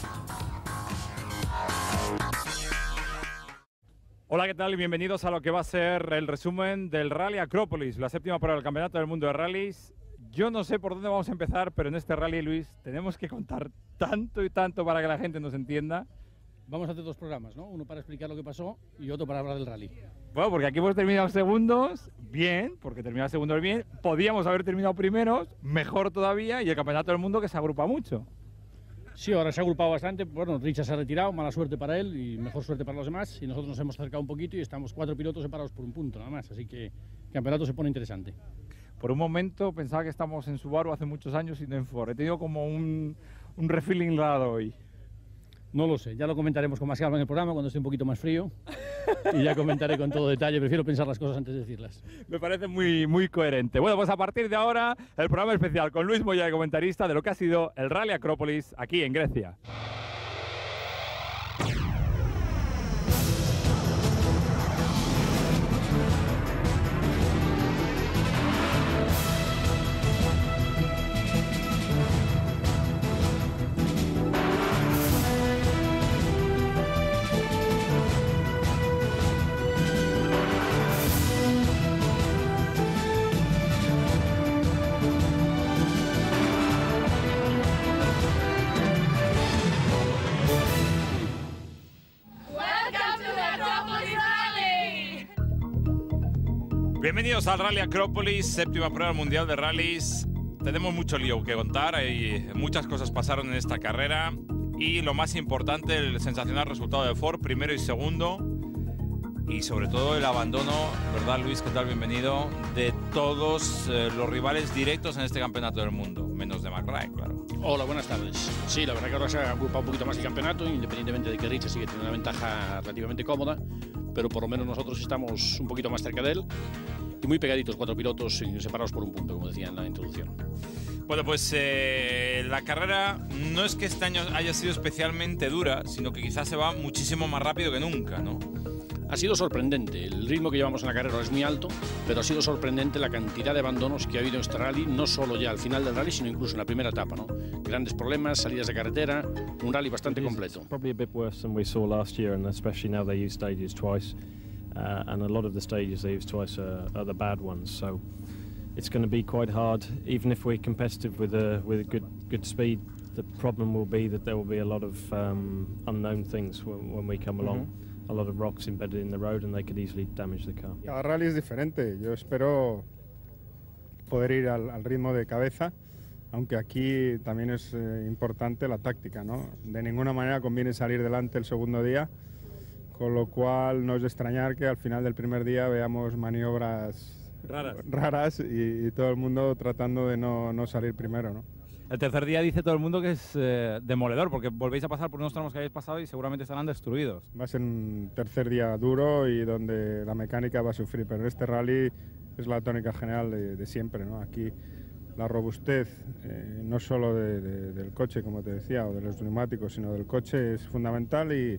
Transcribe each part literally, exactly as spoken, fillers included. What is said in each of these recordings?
Hola, ¿qué tal? Y bienvenidos a lo que va a ser el resumen del Rally Acrópolis, la séptima prueba del Campeonato del Mundo de Rallys. Yo no sé por dónde vamos a empezar, pero en este rally, Luis, tenemos que contar tanto y tanto para que la gente nos entienda. Vamos a hacer dos programas, ¿no? Uno para explicar lo que pasó y otro para hablar del rally. Bueno, porque aquí hemos terminado segundos, bien, porque terminar segundos bien. Podíamos haber terminado primeros, mejor todavía, y el Campeonato del Mundo que se agrupa mucho. Sí, ahora se ha agrupado bastante. Bueno, Richard se ha retirado, mala suerte para él y mejor suerte para los demás. Y nosotros nos hemos acercado un poquito y estamos cuatro pilotos separados por un punto, nada más. Así que el campeonato se pone interesante. Por un momento pensaba que estamos en Subaru hace muchos años y no en Ford. He tenido como un, un refeeling raro hoy. No lo sé, ya lo comentaremos con más calma en el programa cuando esté un poquito más frío. Y ya comentaré con todo detalle, prefiero pensar las cosas antes de decirlas. Me parece muy, muy coherente. Bueno, pues a partir de ahora, el programa especial con Luis Moya, de comentarista de lo que ha sido el Rally Acrópolis aquí en Grecia. Bienvenidos al Rally Acrópolis, séptima prueba mundial de rallies. Tenemos mucho lío que contar, hay muchas cosas pasaron en esta carrera y lo más importante, el sensacional resultado de Ford, primero y segundo, y sobre todo el abandono, ¿verdad, Luis? ¿Qué tal? Bienvenido, de todos eh, los rivales directos en este campeonato del mundo, menos de McRae, claro. Hola, buenas tardes. Sí, la verdad que ahora se ha agrupado un poquito más el campeonato, independientemente de que Richard sigue teniendo una ventaja relativamente cómoda, pero por lo menos nosotros estamos un poquito más cerca de él. Y muy pegaditos, cuatro pilotos separados por un punto, como decía en la introducción. Bueno, pues eh, la carrera no es que este año haya sido especialmente dura, sino que quizás se va muchísimo más rápido que nunca, ¿no? Ha sido sorprendente. El ritmo que llevamos en la carrera es muy alto, pero ha sido sorprendente la cantidad de abandonos que ha habido en este rally, no solo ya al final del rally, sino incluso en la primera etapa, ¿no? Grandes problemas, salidas de carretera, un rally bastante completo. Probably a bit worse than we saw last year, and especially now they use stages twice. Uh, and a lot of the stages they use twice are, are the bad ones, so it's going to be quite hard. Even if we're competitive with a with a good good speed, the problem will be that there will be a lot of um, unknown things when, when we come along. Mm-hmm. A lot of rocks embedded in the road, and they could easily damage the car. Cada rally es diferente. Yo espero poder ir al, al ritmo de cabeza, aunque aquí también es eh, importante la táctica, ¿no? De ninguna manera conviene salir delante el segundo día. Con lo cual no es de extrañar que al final del primer día veamos maniobras raras, raras y, y todo el mundo tratando de no, no salir primero, ¿no? El tercer día dice todo el mundo que es eh, demoledor, porque volvéis a pasar por unos tramos que habéis pasado y seguramente estarán destruidos. Va a ser un tercer día duro y donde la mecánica va a sufrir, pero este rally es la tónica general de, de siempre, ¿no? Aquí la robustez, eh, no solo de, de, del coche, como te decía, o de los neumáticos, sino del coche es fundamental y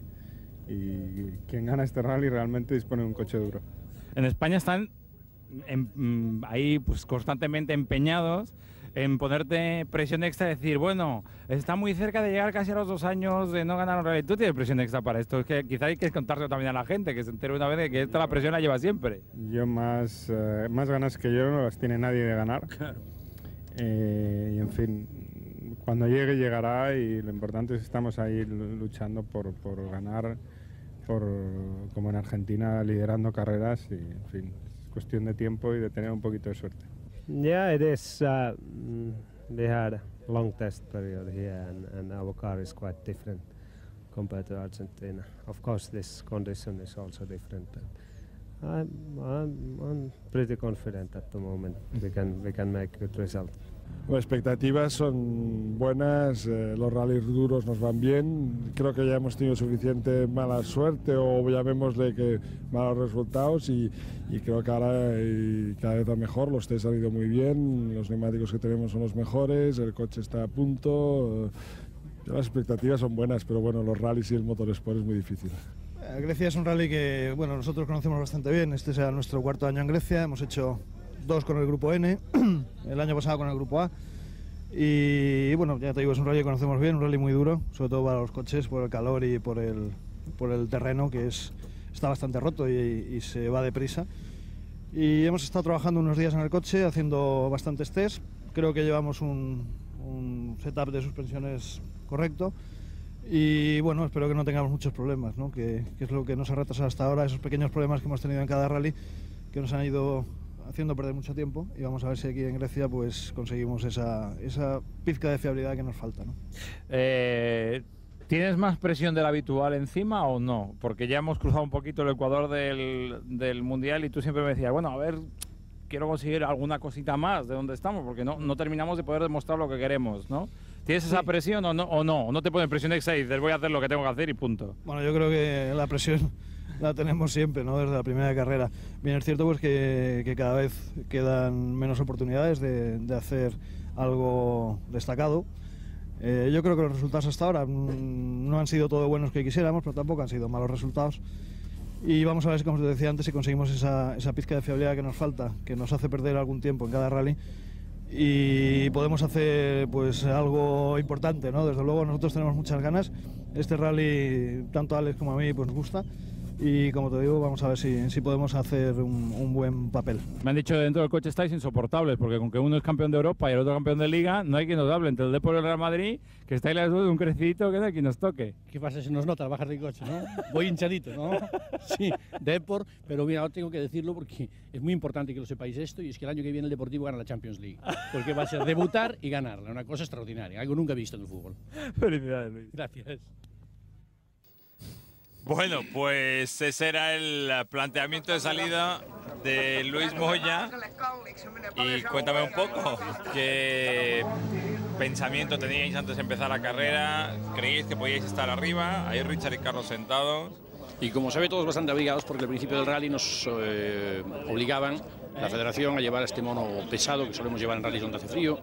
y quien gana este rally realmente dispone de un coche duro. En España están en, ahí pues constantemente empeñados en ponerte presión extra, decir, bueno, está muy cerca de llegar casi a los dos años de no ganar un rally. ¿Tú tienes presión extra para esto? Es que quizá hay que contárselo también a la gente, que se entere una vez de que esta la presión la lleva siempre. Yo más, eh, más ganas que yo no las tiene nadie de ganar. Claro. Eh, y en fin, cuando llegue llegará y lo importante es que estamos ahí luchando por, por ganar, por, como en Argentina, liderando carreras y en fin, es cuestión de tiempo y de tener un poquito de suerte. Yeah, it is. Uh, we had a long test period here and, and our car is quite different compared to Argentina. Of course this condition is also different. I'm, I'm, I'm pretty confident at the moment we can, we can make good result. Las expectativas son buenas, eh, los rallies duros nos van bien, creo que ya hemos tenido suficiente mala suerte o llamémosle que malos resultados y, y creo que ahora y cada vez va mejor, los test han ido muy bien, los neumáticos que tenemos son los mejores, el coche está a punto, eh, las expectativas son buenas, pero bueno, los rallies y el motorsport es muy difícil. Grecia es un rally que bueno, nosotros conocemos bastante bien, este será nuestro cuarto año en Grecia, hemos hecho dos con el grupo N, el año pasado con el grupo A. Y bueno, ya te digo, es un rally que conocemos bien, un rally muy duro, sobre todo para los coches, por el calor y por el, por el terreno, que es, está bastante roto y, y se va deprisa. Y hemos estado trabajando unos días en el coche, haciendo bastantes tests. Creo que llevamos un, un setup de suspensiones correcto. Y bueno, espero que no tengamos muchos problemas, ¿no? que, que es lo que nos ha retrasado hasta ahora, esos pequeños problemas que hemos tenido en cada rally, que nos han ido haciendo perder mucho tiempo, y vamos a ver si aquí en Grecia pues conseguimos esa, esa pizca de fiabilidad que nos falta, ¿no? Eh, ¿Tienes más presión de la habitual encima o no? Porque ya hemos cruzado un poquito el ecuador del, del Mundial y tú siempre me decías, bueno, a ver, quiero conseguir alguna cosita más de donde estamos, porque no, no terminamos de poder demostrar lo que queremos, ¿no? ¿Tienes esa presión o no? ¿O no? ¿O no te ponen presión extra y dices, voy a hacer lo que tengo que hacer y punto? Bueno, yo creo que la presión la tenemos siempre, ¿no? Desde la primera carrera. Bien, es cierto pues que, que cada vez quedan menos oportunidades de, de hacer algo destacado. Eh, yo creo que los resultados hasta ahora mm, no han sido todo buenos que quisiéramos, pero tampoco han sido malos resultados. Y vamos a ver, como os decía antes, si conseguimos esa, esa pizca de fiabilidad que nos falta, que nos hace perder algún tiempo en cada rally, y podemos hacer pues algo importante, ¿no? Desde luego nosotros tenemos muchas ganas. Este rally, tanto a Alex como a mí, pues nos gusta. Y como te digo, vamos a ver si, si podemos hacer un, un buen papel. Me han dicho que dentro del coche estáis insoportables, porque con que uno es campeón de Europa y el otro campeón de Liga, no hay quien nos hable. Entre el Depor y el Real Madrid, que estáis las dos de un crecidito, que no hay quien nos toque. ¿Qué pasa si nos nota al bajar del coche, no? Voy hinchadito, ¿no? Sí, Depor, pero mira, ahora tengo que decirlo porque es muy importante que lo sepáis esto, y es que el año que viene el Deportivo gana la Champions League. Porque va a ser debutar y ganarla, una cosa extraordinaria, algo nunca visto en el fútbol. Felicidades, Luis. Gracias. Bueno, pues ese era el planteamiento de salida de Luis Moya. Y cuéntame un poco, ¿qué pensamiento teníais antes de empezar la carrera? ¿Creíais que podíais estar arriba? Ahí Richard y Carlos sentados. Y como se ve, todos bastante abrigados, porque al principio del rally nos eh, obligaban, la federación, a llevar este mono pesado que solemos llevar en rallies donde hace frío.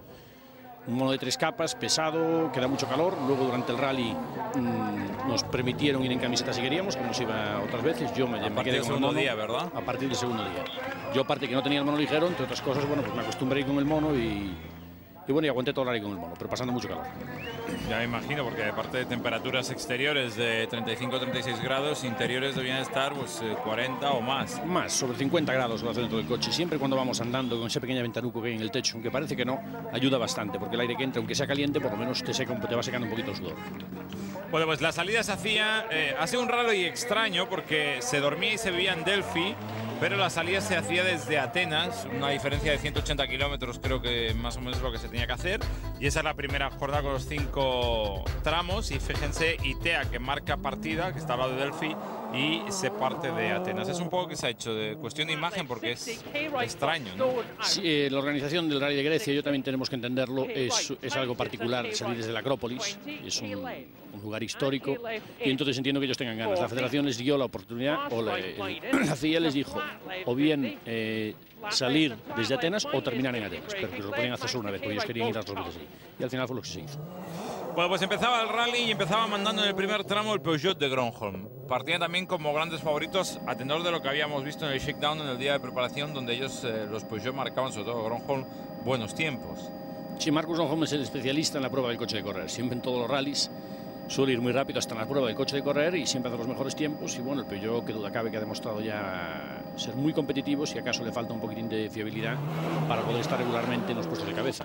Un mono de tres capas, pesado, que da mucho calor. Luego durante el rally mmm, nos permitieron ir en camiseta si queríamos, como se iba otras veces. Yo me, a me partir quedé del con el segundo mono, día, ¿verdad? A partir del segundo día. Yo, aparte que no tenía el mono ligero, entre otras cosas, bueno, pues me acostumbré con el mono y, y bueno, y aguanté todo el rally con el mono, pero pasando mucho calor. Ya me imagino, porque aparte de temperaturas exteriores de treinta y cinco a treinta y seis grados, interiores debían estar pues cuarenta o más. Más, sobre cincuenta grados lo hace dentro del coche. Siempre cuando vamos andando con ese pequeño ventanuco que hay en el techo, aunque parece que no, ayuda bastante, porque el aire que entra, aunque sea caliente, por lo menos te, seca, te va secando un poquito el sudor. Bueno, pues la salida se hacía, eh, ha sido un raro y extraño, porque se dormía y se vivía en Delphi, pero la salida se hacía desde Atenas, una diferencia de ciento ochenta kilómetros, creo que más o menos es lo que se tenía que hacer. Y esa es la primera jornada con los cinco tramos. Y fíjense, Itea, que marca partida, que está al lado de Delphi, y se parte de Atenas. Es un poco que se ha hecho de cuestión de imagen, porque es extraño, ¿no? Sí, eh, la organización del Rally de Grecia, yo también tenemos que entenderlo, es, es algo particular salir desde la Acrópolis, es un, un lugar histórico, y entonces entiendo que ellos tengan ganas. La federación les dio la oportunidad, o la, el, la C I A les dijo, o bien eh, salir desde Atenas o terminar en Atenas, pero que lo podían hacer solo una vez, porque ellos querían ir a dos veces ahí. Y al final fue lo que se hizo. Bueno, pues empezaba el rally y empezaba mandando en el primer tramo el Peugeot de Gronholm. Partían también como grandes favoritos, a tenor de lo que habíamos visto en el shakedown en el día de preparación, donde ellos, eh, los Peugeot, marcaban, sobre todo Gronholm, buenos tiempos. Sí, Marcus Gronholm es el especialista en la prueba del coche de correr. Siempre en todos los rallies suele ir muy rápido hasta en la prueba del coche de correr y siempre hace los mejores tiempos. Y bueno, el Peugeot, que duda cabe que ha demostrado ya ser muy competitivo, si acaso le falta un poquitín de fiabilidad para poder estar regularmente en los puestos de cabeza.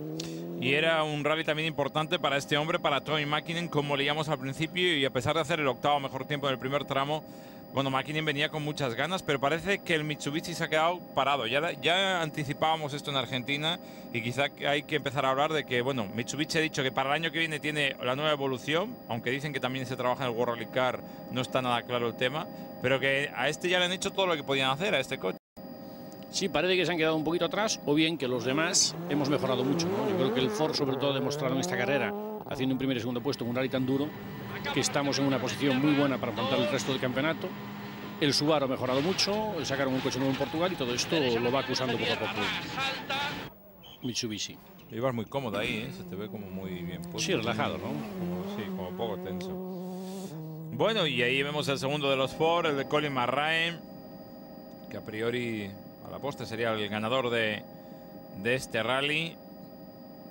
Y era un rally también importante para este hombre, para Tommi Mäkinen, como leíamos al principio, y a pesar de hacer el octavo mejor tiempo en el primer tramo, bueno, Mäkinen venía con muchas ganas, pero parece que el Mitsubishi se ha quedado parado. Ya, ya anticipábamos esto en Argentina y quizá hay que empezar a hablar de que, bueno, Mitsubishi ha dicho que para el año que viene tiene la nueva evolución, aunque dicen que también se trabaja en el World Rally Car, no está nada claro el tema, pero que a este ya le han hecho todo lo que podían hacer, a este coche. Sí, parece que se han quedado un poquito atrás, o bien que los demás hemos mejorado mucho, ¿no? Yo creo que el Ford, sobre todo, demostraron esta carrera, haciendo un primer y segundo puesto en un rally tan duro, que estamos en una posición muy buena para afrontar el resto del campeonato. El Subaru ha mejorado mucho, sacaron un coche nuevo en Portugal y todo esto lo va acusando poco a poco Mitsubishi. Ibas muy cómodo ahí, ¿eh? Se te ve como muy bien puesto. Sí, relajado, ¿no? Como, sí, como poco tenso. Bueno, y ahí vemos el segundo de los Ford, el de Colin Marraine, que a priori, a la postre, sería el ganador de, de este rally.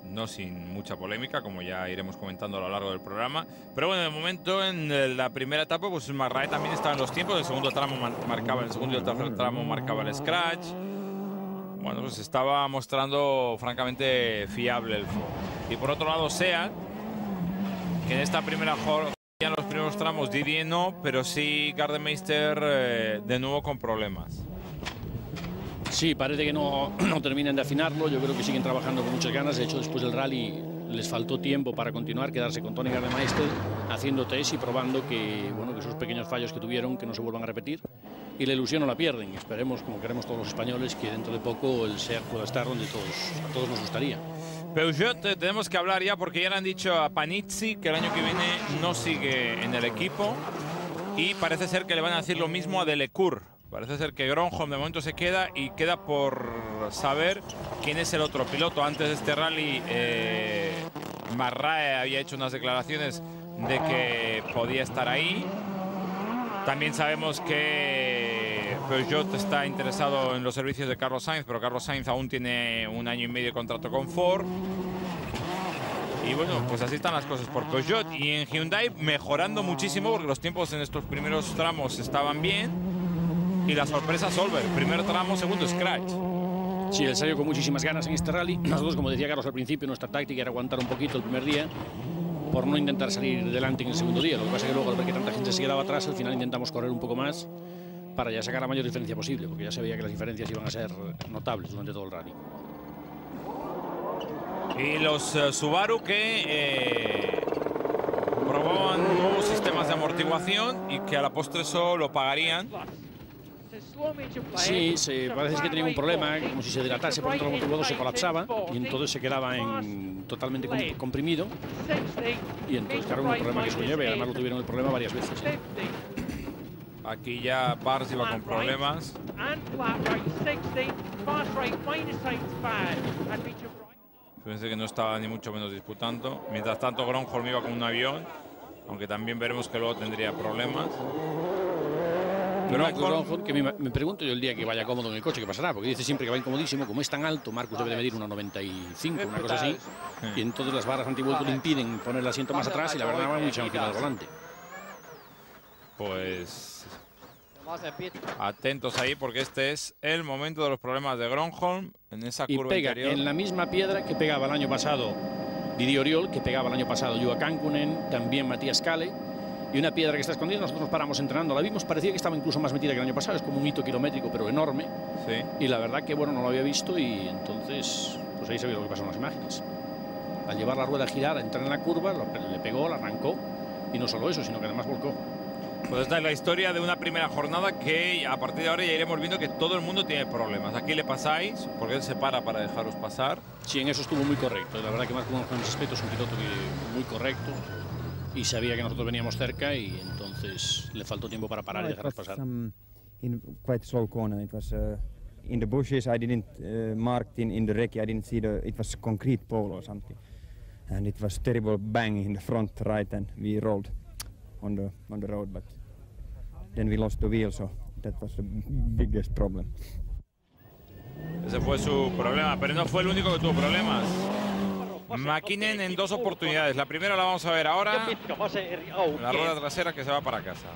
no sin mucha polémica, como ya iremos comentando a lo largo del programa. Pero bueno, de momento en la primera etapa, pues Marrae también estaba en los tiempos. El segundo tramo marcaba, el segundo y el tercer tramo marcaba el scratch. Bueno, pues estaba mostrando francamente fiable el Ford. Y por otro lado, Seat, que en esta primera jornada, en los primeros tramos, Didier no, pero sí Gardemeister eh, de nuevo con problemas. Sí, parece que no, no terminan de afinarlo. Yo creo que siguen trabajando con muchas ganas. De hecho, después del rally les faltó tiempo para continuar, quedarse con Tony Gardemeister, haciendo test y probando que, bueno, que esos pequeños fallos que tuvieron que no se vuelvan a repetir. Y la ilusión no la pierden. Esperemos, como queremos todos los españoles, que dentro de poco el Seat pueda estar donde todos, a todos nos gustaría. Peugeot, eh, tenemos que hablar ya, porque ya le han dicho a Panizzi que el año que viene no sigue en el equipo. Y parece ser que le van a decir lo mismo a Delecourt. Parece ser que Gronholm de momento se queda y queda por saber quién es el otro piloto. Antes de este rally, eh, Marrae había hecho unas declaraciones de que podía estar ahí. También sabemos que Peugeot está interesado en los servicios de Carlos Sainz, pero Carlos Sainz aún tiene un año y medio de contrato con Ford. Y bueno, pues así están las cosas por Peugeot. Y en Hyundai mejorando muchísimo, porque los tiempos en estos primeros tramos estaban bien. Y la sorpresa Solberg, primer tramo, segundo scratch. Sí, él salió con muchísimas ganas en este rally. Nosotros, como decía Carlos al principio, nuestra táctica era aguantar un poquito el primer día por no intentar salir delante en el segundo día. Lo que pasa es que luego, al ver que tanta gente se quedaba atrás, al final intentamos correr un poco más para ya sacar la mayor diferencia posible, porque ya se veía que las diferencias iban a ser notables durante todo el rally. Y los uh, Subaru que eh, probaban nuevos sistemas de amortiguación y que a la postre eso lo pagarían. Sí, se, parece que tenía un problema, como si se dilatase por dentro del amortiguador, se colapsaba y entonces se quedaba en, totalmente comprimido. Y entonces, claro, un problema que eso lleva, y además lo tuvieron el problema varias veces. ¿eh? Aquí ya Bars iba con problemas. Fíjense que no estaba ni mucho menos disputando. Mientras tanto, Gronholm iba con un avión, aunque también veremos que luego tendría problemas. Gronholm, que me, me pregunto yo el día que vaya cómodo en el coche, ¿qué pasará? Porque dice siempre que va incomodísimo. Como es tan alto, Marcus debe de medir uno noventa y cinco, una cosa así. Y entonces las barras antivuelco le impiden poner el asiento más atrás y la verdad va muy encima del volante. Pues atentos ahí, porque este es el momento de los problemas de Gronholm en esa curva y pega interior. En la misma piedra que pegaba el año pasado Didier Oriol, que pegaba el año pasado Juha Kankkunen, también Matías Kalle. Y una piedra que está escondida, nosotros nos paramos entrenando, la vimos, parecía que estaba incluso más metida que el año pasado, es como un hito kilométrico, pero enorme. Sí. Y la verdad que, bueno, no lo había visto y entonces, pues ahí se vio lo que pasó en las imágenes. Al llevar la rueda a girar, a entrar en la curva, lo, le pegó, la arrancó, y no solo eso, sino que además volcó. Pues esta es la historia de una primera jornada que a partir de ahora ya iremos viendo que todo el mundo tiene problemas. Aquí le pasáis, porque él se para para dejaros pasar. Sí, en eso estuvo muy correcto. La verdad que Marco en ese aspecto es un piloto que muy correcto. Y sabía que nosotros veníamos cerca y entonces le faltó tiempo para parar no, y dejarnos pasar. Um, in quite slow corner. It was uh, in the bushes. I didn't uh, mark in in the recce. I didn't see the. It was concrete pole or something, and it was terrible bang in the front right, and we rolled on the on the road. But then we lost the wheel, so that was the biggest problem. Ese fue su problema, pero no fue el único que tuvo problemas. Mäkinen en dos oportunidades. La primera la vamos a ver ahora. La rueda trasera que se va para casa.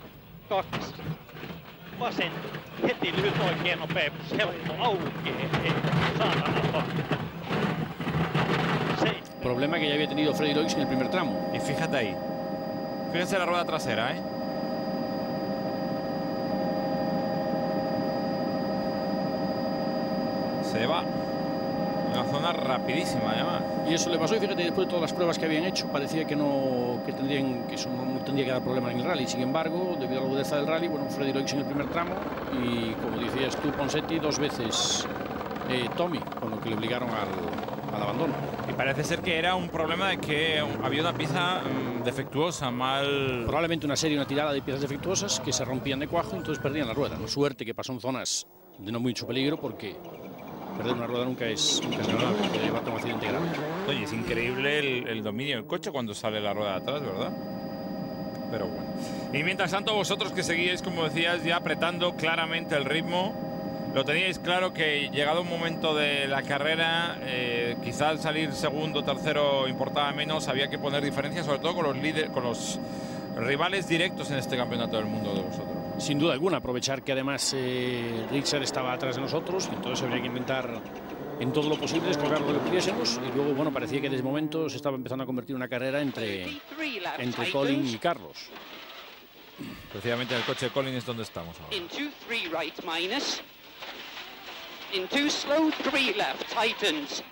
Problema que ya había tenido Freddy Loix en el primer tramo. Y fíjate ahí. Fíjense la rueda trasera, ¿eh? Se va. Una zona rapidísima, además. Y eso le pasó, y fíjate, después de todas las pruebas que habían hecho, parecía que no, que tendrían, que eso no, no tendría que dar problema en el rally. Sin embargo, debido a la agudeza del rally, bueno, Freddy Loix en el primer tramo y, como decías tú, Ponseti, dos veces eh, Tommy, con lo que le obligaron al, al abandono. Y parece ser que era un problema de que había una pieza mmm, defectuosa, mal... Probablemente una serie, una tirada de piezas defectuosas que se rompían de cuajo y entonces perdían la rueda. No, suerte que pasó en zonas de no mucho peligro, porque perder una rueda nunca es, nunca es agradable, puede llevarte a un accidente grave. Oye, es increíble el, el dominio del coche cuando sale la rueda de atrás, ¿verdad? Pero bueno. Y mientras tanto, vosotros que seguíais, como decías, ya apretando claramente el ritmo Lo teníais claro que llegado un momento de la carrera, eh, quizás salir segundo, tercero importaba menos, había que poner diferencias, sobre todo con los líderes, con los rivales directos en este campeonato del mundo de vosotros. Sin duda alguna, aprovechar que además eh, Richard estaba atrás de nosotros, y entonces habría que intentar en todo lo posible explorar lo que pudiésemos, y luego, bueno, parecía que desde momento se estaba empezando a convertir en una carrera entre, entre Colin y Carlos. Precisamente en el coche de Colin es donde estamos ahora. Into slow three left, tightens.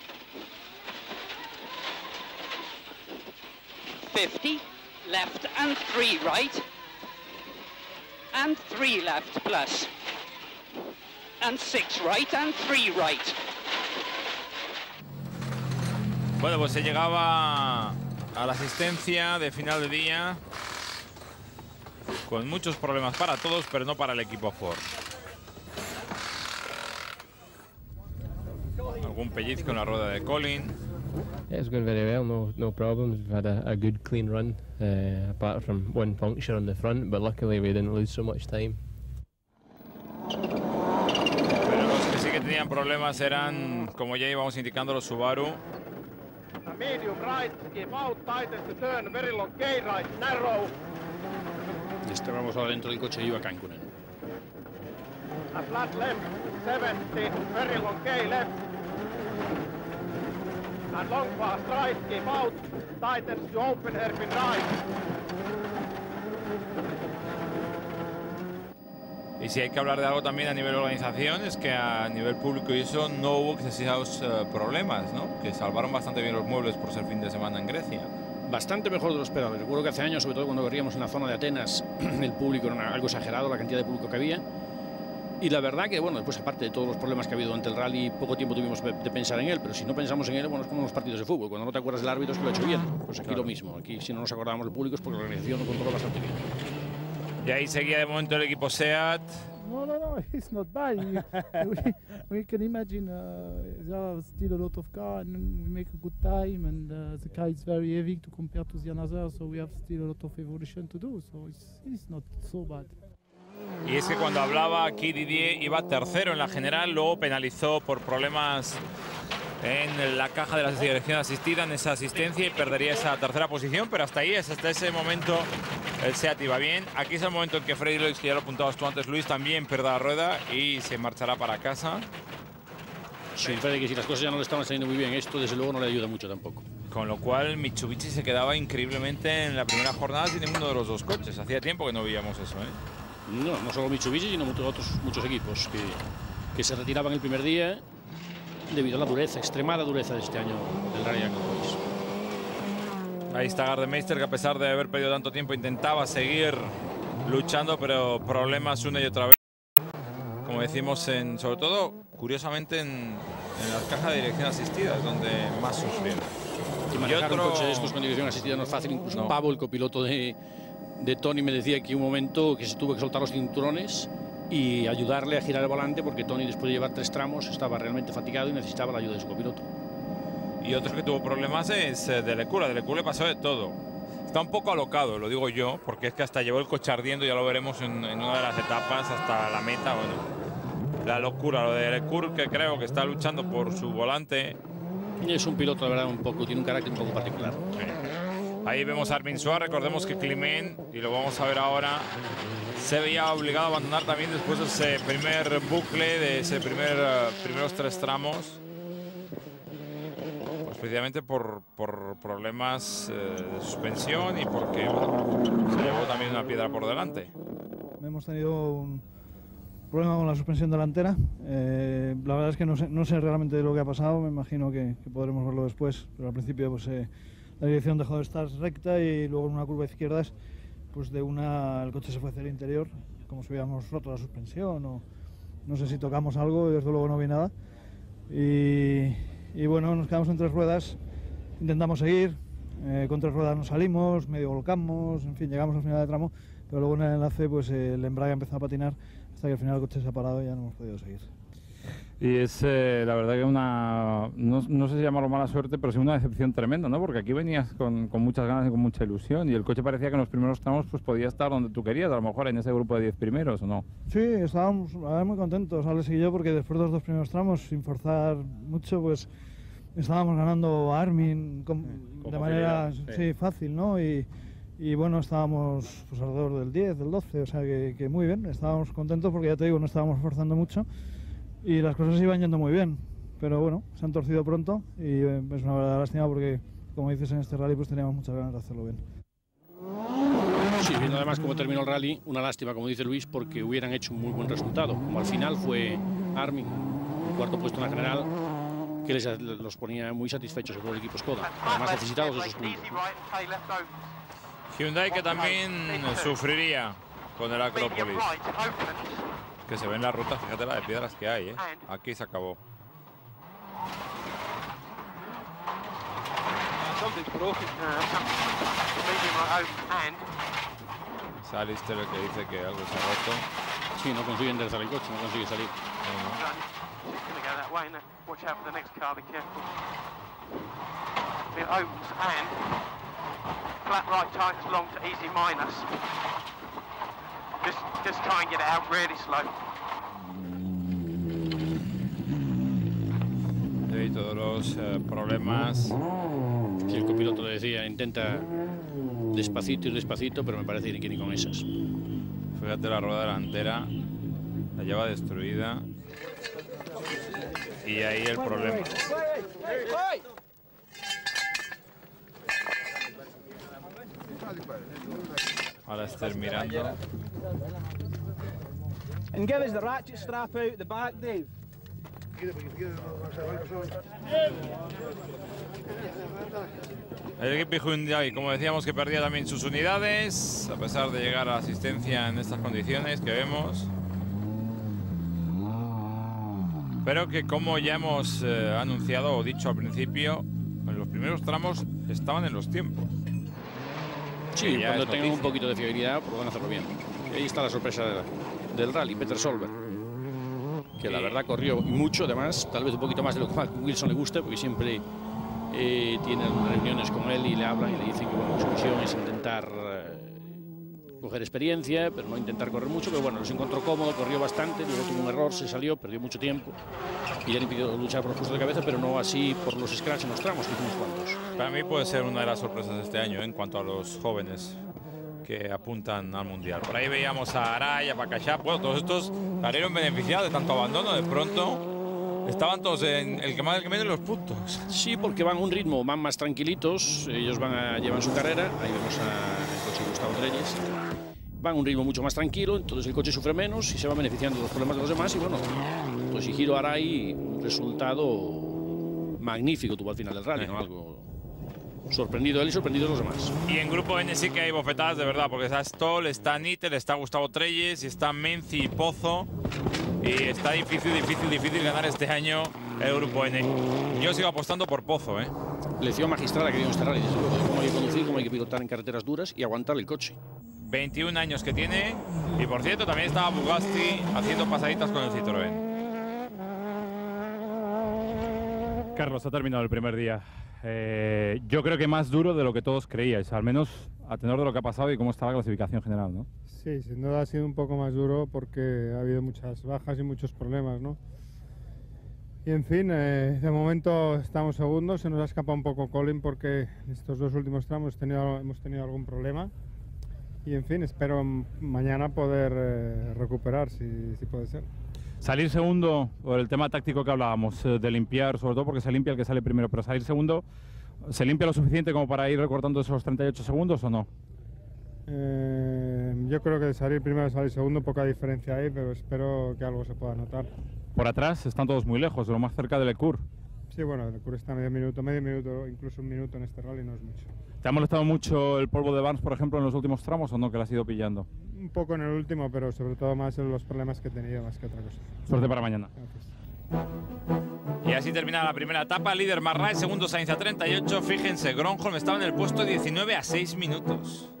fifty, left and three right. And three left plus. And six right and three right. Bueno, pues se llegaba a la asistencia de final de día con muchos problemas para todos, pero no para el equipo Ford. Algún pellizco en la rueda de Colin. Yeah, it's going very well, no no problems. We've had a, a good clean run, uh, apart from one puncture on the front, but luckily we didn't lose so much time. Pero los que sí que tenían problemas eran, como ya íbamos indicando, los Subaru. Estábamos ahora dentro del coche de Iva Kankunen. A flat left, seventy, very long K left. And long fast right, keep out, tightens to open hairpin right. Y si hay que hablar de algo también a nivel de organización, es que a nivel público y eso no hubo excesivos uh, problemas, ¿no? Que salvaron bastante bien los muebles por ser fin de semana en Grecia. Bastante mejor de lo esperado. Recuerdo que hace años, sobre todo cuando corríamos en la zona de Atenas, el público era una, algo exagerado, la cantidad de público que había. Y la verdad que, bueno, después aparte de todos los problemas que ha habido durante el rally, poco tiempo tuvimos de pensar en él, pero si no pensamos en él, bueno, es como los partidos de fútbol. Cuando no te acuerdas del árbitro es que lo ha hecho bien. Pues aquí claro, lo mismo. Aquí si no nos acordamos del público es porque la organización lo controla bastante bien. Y ahí seguía de momento el equipo SEAT. No, no, no, it's not bad. we, we can imagine uh, there are still a lot of cars and we make a good time, and uh, the car is very heavy to compare to the another, so we have still a lot of evolution to do, so it's, it's not so bad. Y es que cuando hablaba aquí Didier iba tercero en la general, luego penalizó por problemas en la caja de la dirección asistida, en esa asistencia, y perdería esa tercera posición, pero hasta ahí, hasta ese momento el SEAT iba bien. Aquí es el momento en que Freddy Loix, que ya lo apuntabas tú antes, Luis, también pierde la rueda y se marchará para casa. Sí, Freddy, que si las cosas ya no le estaban saliendo muy bien, esto desde luego no le ayuda mucho tampoco. Con lo cual Mitsubishi se quedaba increíblemente en la primera jornada sin ninguno de los dos coches. Hacía tiempo que no veíamos eso, ¿eh? No, no solo Mitsubishi, sino muchos otros muchos equipos que, que se retiraban el primer día debido a la dureza, extremada dureza de este año del Rally Acropolis. Ahí está Gardemeister, que a pesar de haber perdido tanto tiempo intentaba seguir luchando, pero problemas una y otra vez. Como decimos, en, sobre todo, curiosamente, en, en las cajas de dirección asistida es donde más sufrieron. Y manejar otro... un coche de estos con dirección asistida no es fácil. Incluso no. Pavo, el copiloto de, de Tony, me decía que un momento que se tuvo que soltar los cinturones y ayudarle a girar el volante, porque Tony, después de llevar tres tramos, estaba realmente fatigado y necesitaba la ayuda de su copiloto. Y otro que tuvo problemas es eh, Delecule. Delecule pasó de todo. Está un poco alocado, lo digo yo, porque es que hasta llevó el coche ardiendo, ya lo veremos en, en una de las etapas, hasta la meta. Bueno, la locura, lo de Delecule, que creo que está luchando por su volante. Es un piloto, la verdad, un poco, tiene un carácter un poco particular. Sí. Ahí vemos a Armin Suárez, recordemos que Climent, y lo vamos a ver ahora, se veía obligado a abandonar también después de ese primer bucle, de ese primer uh, primeros tres tramos. Especialmente por, por problemas eh, de suspensión y porque bueno, se llevó también una piedra por delante. Hemos tenido un problema con la suspensión delantera. Eh, la verdad es que no sé, no sé realmente lo que ha pasado, me imagino que, que podremos verlo después, pero al principio pues, eh, la dirección dejó de estar recta y luego en una curva de izquierdas pues de una el coche se fue hacia el interior, como si hubiéramos roto la suspensión o no sé si tocamos algo, y desde luego no vi nada. Y, y bueno, nos quedamos en tres ruedas, intentamos seguir, eh, con tres ruedas nos salimos, medio volcamos, en fin, llegamos al final del tramo, pero luego en el enlace pues eh, el embrague empezó a patinar hasta que al final el coche se ha parado y ya no hemos podido seguir. Y es eh, la verdad que una, no, no sé si llamarlo mala suerte, pero sí una decepción tremenda, ¿no? Porque aquí venías con, con muchas ganas y con mucha ilusión y el coche parecía que en los primeros tramos pues podía estar donde tú querías, a lo mejor en ese grupo de diez primeros, ¿o no? Sí, estábamos a ver, muy contentos, Alex y yo, porque después de los dos primeros tramos, sin forzar mucho, pues estábamos ganando a Armin con, con de manera sí. sí, fácil, ¿no? Y, y bueno, estábamos pues, alrededor del diez, del doce, o sea que, que muy bien, estábamos contentos porque ya te digo, no estábamos forzando mucho. Y las cosas iban yendo muy bien, pero bueno, se han torcido pronto y eh, es una verdadera lástima porque, como dices, en este rally pues teníamos muchas ganas de hacerlo bien. Sí, viendo además cómo terminó el rally, una lástima, como dice Luis, porque hubieran hecho un muy buen resultado. Como al final fue Armin, el cuarto puesto en la general, que les, los ponía muy satisfechos el equipo Skoda, además necesitados de esos puntos. Hyundai que también sufriría con el Acrópolis. Que se ve en la ruta, fíjate la de piedras que hay, ¿eh? Aquí se acabó. Es Alistair el que dice que algo se ha roto. Sí, no consigue enderezar el coche, no consigue salir. Just, just try and get it out really slow. Y todos los eh, problemas. Sí, el copiloto le decía, intenta despacito y despacito, pero me parece que ni con esas. Fíjate la rueda delantera, la lleva destruida. Y ahí el problema. Ahora estar mirando. And give us the ratchet strap out the back, Dave. El equipo Hyundai, como decíamos, que perdía también sus unidades, a pesar de llegar a la asistencia en estas condiciones que vemos. Pero que, como ya hemos eh, anunciado o dicho al principio, en los primeros tramos estaban en los tiempos. Sí, cuando tengan un poquito de fiabilidad, pues van a hacerlo bien. Y ahí está la sorpresa del, del rally, Peter Solberg, que la verdad corrió mucho, además, tal vez un poquito más de lo que a Wilson le guste, porque siempre eh, tienen reuniones con él y le hablan y le dicen que bueno, su misión es intentar eh, coger experiencia, pero no intentar correr mucho, pero bueno, los encontró cómodo, corrió bastante, luego tuvo un error, se salió, perdió mucho tiempo y ya le impidió luchar por los puestos de cabeza, pero no así por los scratch en los tramos, que hicimos cuantos. Para mí puede ser una de las sorpresas de este año, ¿eh? En cuanto a los jóvenes que apuntan al Mundial. Por ahí veíamos a Aray, a Bakashap, bueno, todos estos salieron beneficiados de tanto abandono, de pronto estaban todos en el que más el que menos los puntos. Sí, porque van a un ritmo, van más tranquilitos, ellos van a llevar su carrera, ahí vemos al coche de Gustavo Trelles, van a un ritmo mucho más tranquilo, entonces el coche sufre menos y se va beneficiando de los problemas de los demás y bueno, pues Hiro Aray, un resultado magnífico tuvo al final del rally, ¿no? Algo sorprendido él y sorprendido los demás. Y en grupo N sí que hay bofetadas de verdad, porque está Stoll, está Níter, está Gustavo Trelles, y está Menzi y Pozo. Y está difícil, difícil, difícil ganar este año el grupo N. Yo sigo apostando por Pozo, ¿eh? Lección magistral ha querido este rally, desde luego, de cómo hay que conducir, cómo hay que pilotar en carreteras duras y aguantar el coche. veintiún años que tiene, y por cierto también estaba Bugatti haciendo pasaditas con el Citroën. Carlos, ha terminado el primer día. Eh, yo creo que más duro de lo que todos creíais, al menos a tenor de lo que ha pasado y cómo está la clasificación general, ¿no? Sí, sin duda ha sido un poco más duro porque ha habido muchas bajas y muchos problemas, ¿no? Y en fin, eh, de momento estamos segundos, se nos ha escapado un poco Colin porque en estos dos últimos tramos tenido, hemos tenido algún problema. Y en fin, espero mañana poder eh, recuperar, si, si puede ser. Salir segundo, por el tema táctico que hablábamos, eh, de limpiar, sobre todo porque se limpia el que sale primero, pero salir segundo, ¿se limpia lo suficiente como para ir recortando esos treinta y ocho segundos o no? Eh, yo creo que de salir primero y salir segundo, poca diferencia hay, pero espero que algo se pueda notar. Por atrás están todos muy lejos, de lo más cerca del Lecur. Sí, bueno, el Lecur está medio minuto, medio minuto, incluso un minuto en este rally no es mucho. ¿Te ha molestado mucho el polvo de Barnes, por ejemplo, en los últimos tramos o no, que la has ido pillando? Un poco en el último, pero sobre todo más en los problemas que he tenido, más que otra cosa. Suerte para mañana. Gracias. Y así termina la primera etapa, líder Marraes, segundo Sainz a treinta y ocho, fíjense, Gronholm estaba en el puesto diecinueve a seis minutos.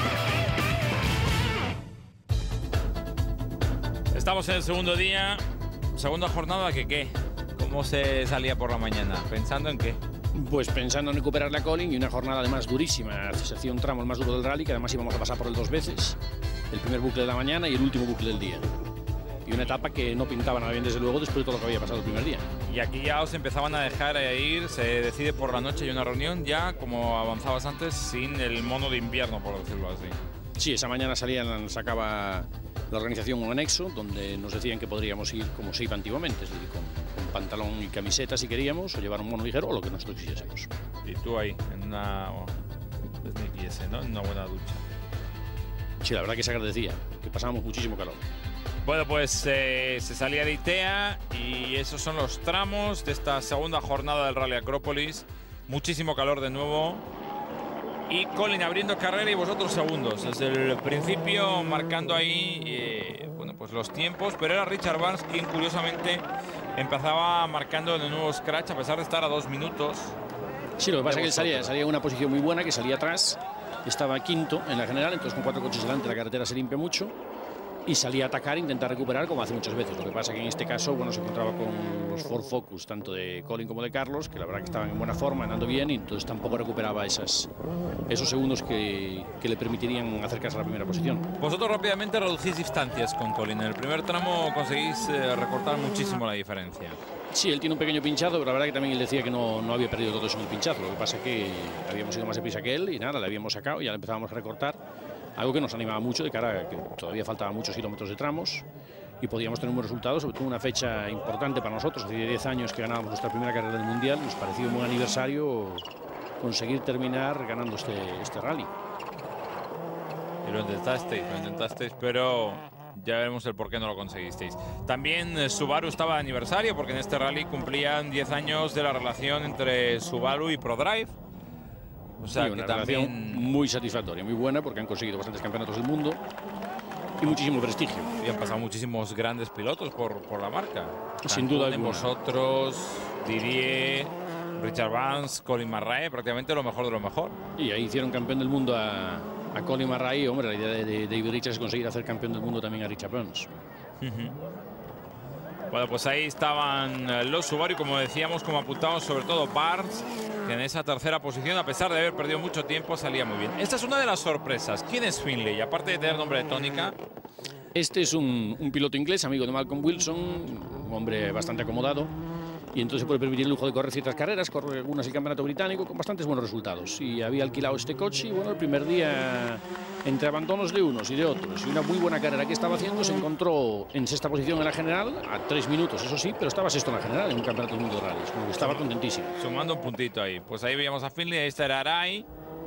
Estamos en el segundo día segunda jornada, ¿qué qué? ¿Cómo se salía por la mañana? ¿Pensando en qué? Pues pensando en recuperarle a Colin y una jornada además durísima. Se hacía un tramo el más duro del rally, que además íbamos a pasar por él dos veces. El primer bucle de la mañana y el último bucle del día. Y una etapa que no pintaba nada bien, desde luego, después de todo lo que había pasado el primer día. Y aquí ya os empezaban a dejar ir, se decide por la noche y una reunión ya, como avanzabas antes, sin el mono de invierno, por decirlo así. Sí, esa mañana salían, sacaba la organización un anexo donde nos decían que podríamos ir como se iba antiguamente, es decir, con, con pantalón y camiseta si queríamos, o llevar un mono ligero o lo que nosotros quisiésemos. Y tú ahí, en una, oh, ese, ¿no? En una buena ducha. Sí, la verdad que se agradecía, que pasábamos muchísimo calor. Bueno, pues eh, se salía de Itea y esos son los tramos de esta segunda jornada del Rally Acrópolis. Muchísimo calor de nuevo. Y Colin abriendo carrera y vosotros segundos. Desde el principio marcando ahí eh, bueno, pues los tiempos, pero era Richard Barnes quien curiosamente empezaba marcando de nuevo scratch a pesar de estar a dos minutos. Sí, lo que pasa es que él salía, salía en una posición muy buena, que salía atrás, estaba quinto en la general, entonces con cuatro coches delante la carretera se limpia mucho. Y salía a atacar e intentar recuperar como hace muchas veces. Lo que pasa que en este caso, bueno, se encontraba con los Ford Focus, tanto de Colin como de Carlos, que la verdad que estaban en buena forma, andando bien, y entonces tampoco recuperaba esas, esos segundos que, que le permitirían acercarse a la primera posición. Vosotros rápidamente reducís distancias con Colin. En el primer tramo conseguís eh, recortar muchísimo la diferencia. Sí, él tiene un pequeño pinchazo, pero la verdad que también él decía que no, no había perdido todo eso en el pinchazo. Lo que pasa que habíamos ido más deprisa que él y nada, le habíamos sacado y ya le empezábamos a recortar. Algo que nos animaba mucho de cara a que todavía faltaban muchos kilómetros de tramos y podíamos tener un buen resultado, sobre todo una fecha importante para nosotros. Hace diez años que ganábamos nuestra primera carrera del Mundial, nos pareció un buen aniversario conseguir terminar ganando este, este rally. Y lo intentasteis, lo intentasteis, pero ya veremos el por qué no lo conseguisteis. También eh, Subaru estaba de aniversario porque en este rally cumplían diez años de la relación entre Subaru y ProDrive. O sea, sí, una que relación también muy satisfactoria, muy buena, porque han conseguido bastantes campeonatos del mundo y muchísimo prestigio. Y han pasado muchísimos grandes pilotos por, por la marca. Sin duda alguna. Vosotros, Didier, Richard Barnes, Colin Marrae, prácticamente lo mejor de lo mejor. Y ahí hicieron campeón del mundo a, a Colin Marrae. Hombre, la idea de, de David Richards es conseguir hacer campeón del mundo también a Richard Barnes. Uh-huh. Bueno, pues ahí estaban los Subaru, como decíamos, como apuntamos, sobre todo Barnes, que en esa tercera posición, a pesar de haber perdido mucho tiempo, salía muy bien. Esta es una de las sorpresas. ¿Quién es Finlay? Aparte de tener nombre de tónica. Este es un, un piloto inglés, amigo de Malcolm Wilson, un hombre bastante acomodado. Y entonces puede permitir el lujo de correr ciertas carreras, corre algunas el campeonato británico con bastantes buenos resultados. Y había alquilado este coche y bueno, el primer día, entre abandonos de unos y de otros y una muy buena carrera que estaba haciendo, se encontró en sexta posición en la general, a tres minutos, eso sí, pero estaba sexto en la general en un campeonato del mundo de rallies, como que estaba contentísimo. Sumando un puntito ahí. Pues ahí veíamos a Finlay, ahí está era Arai,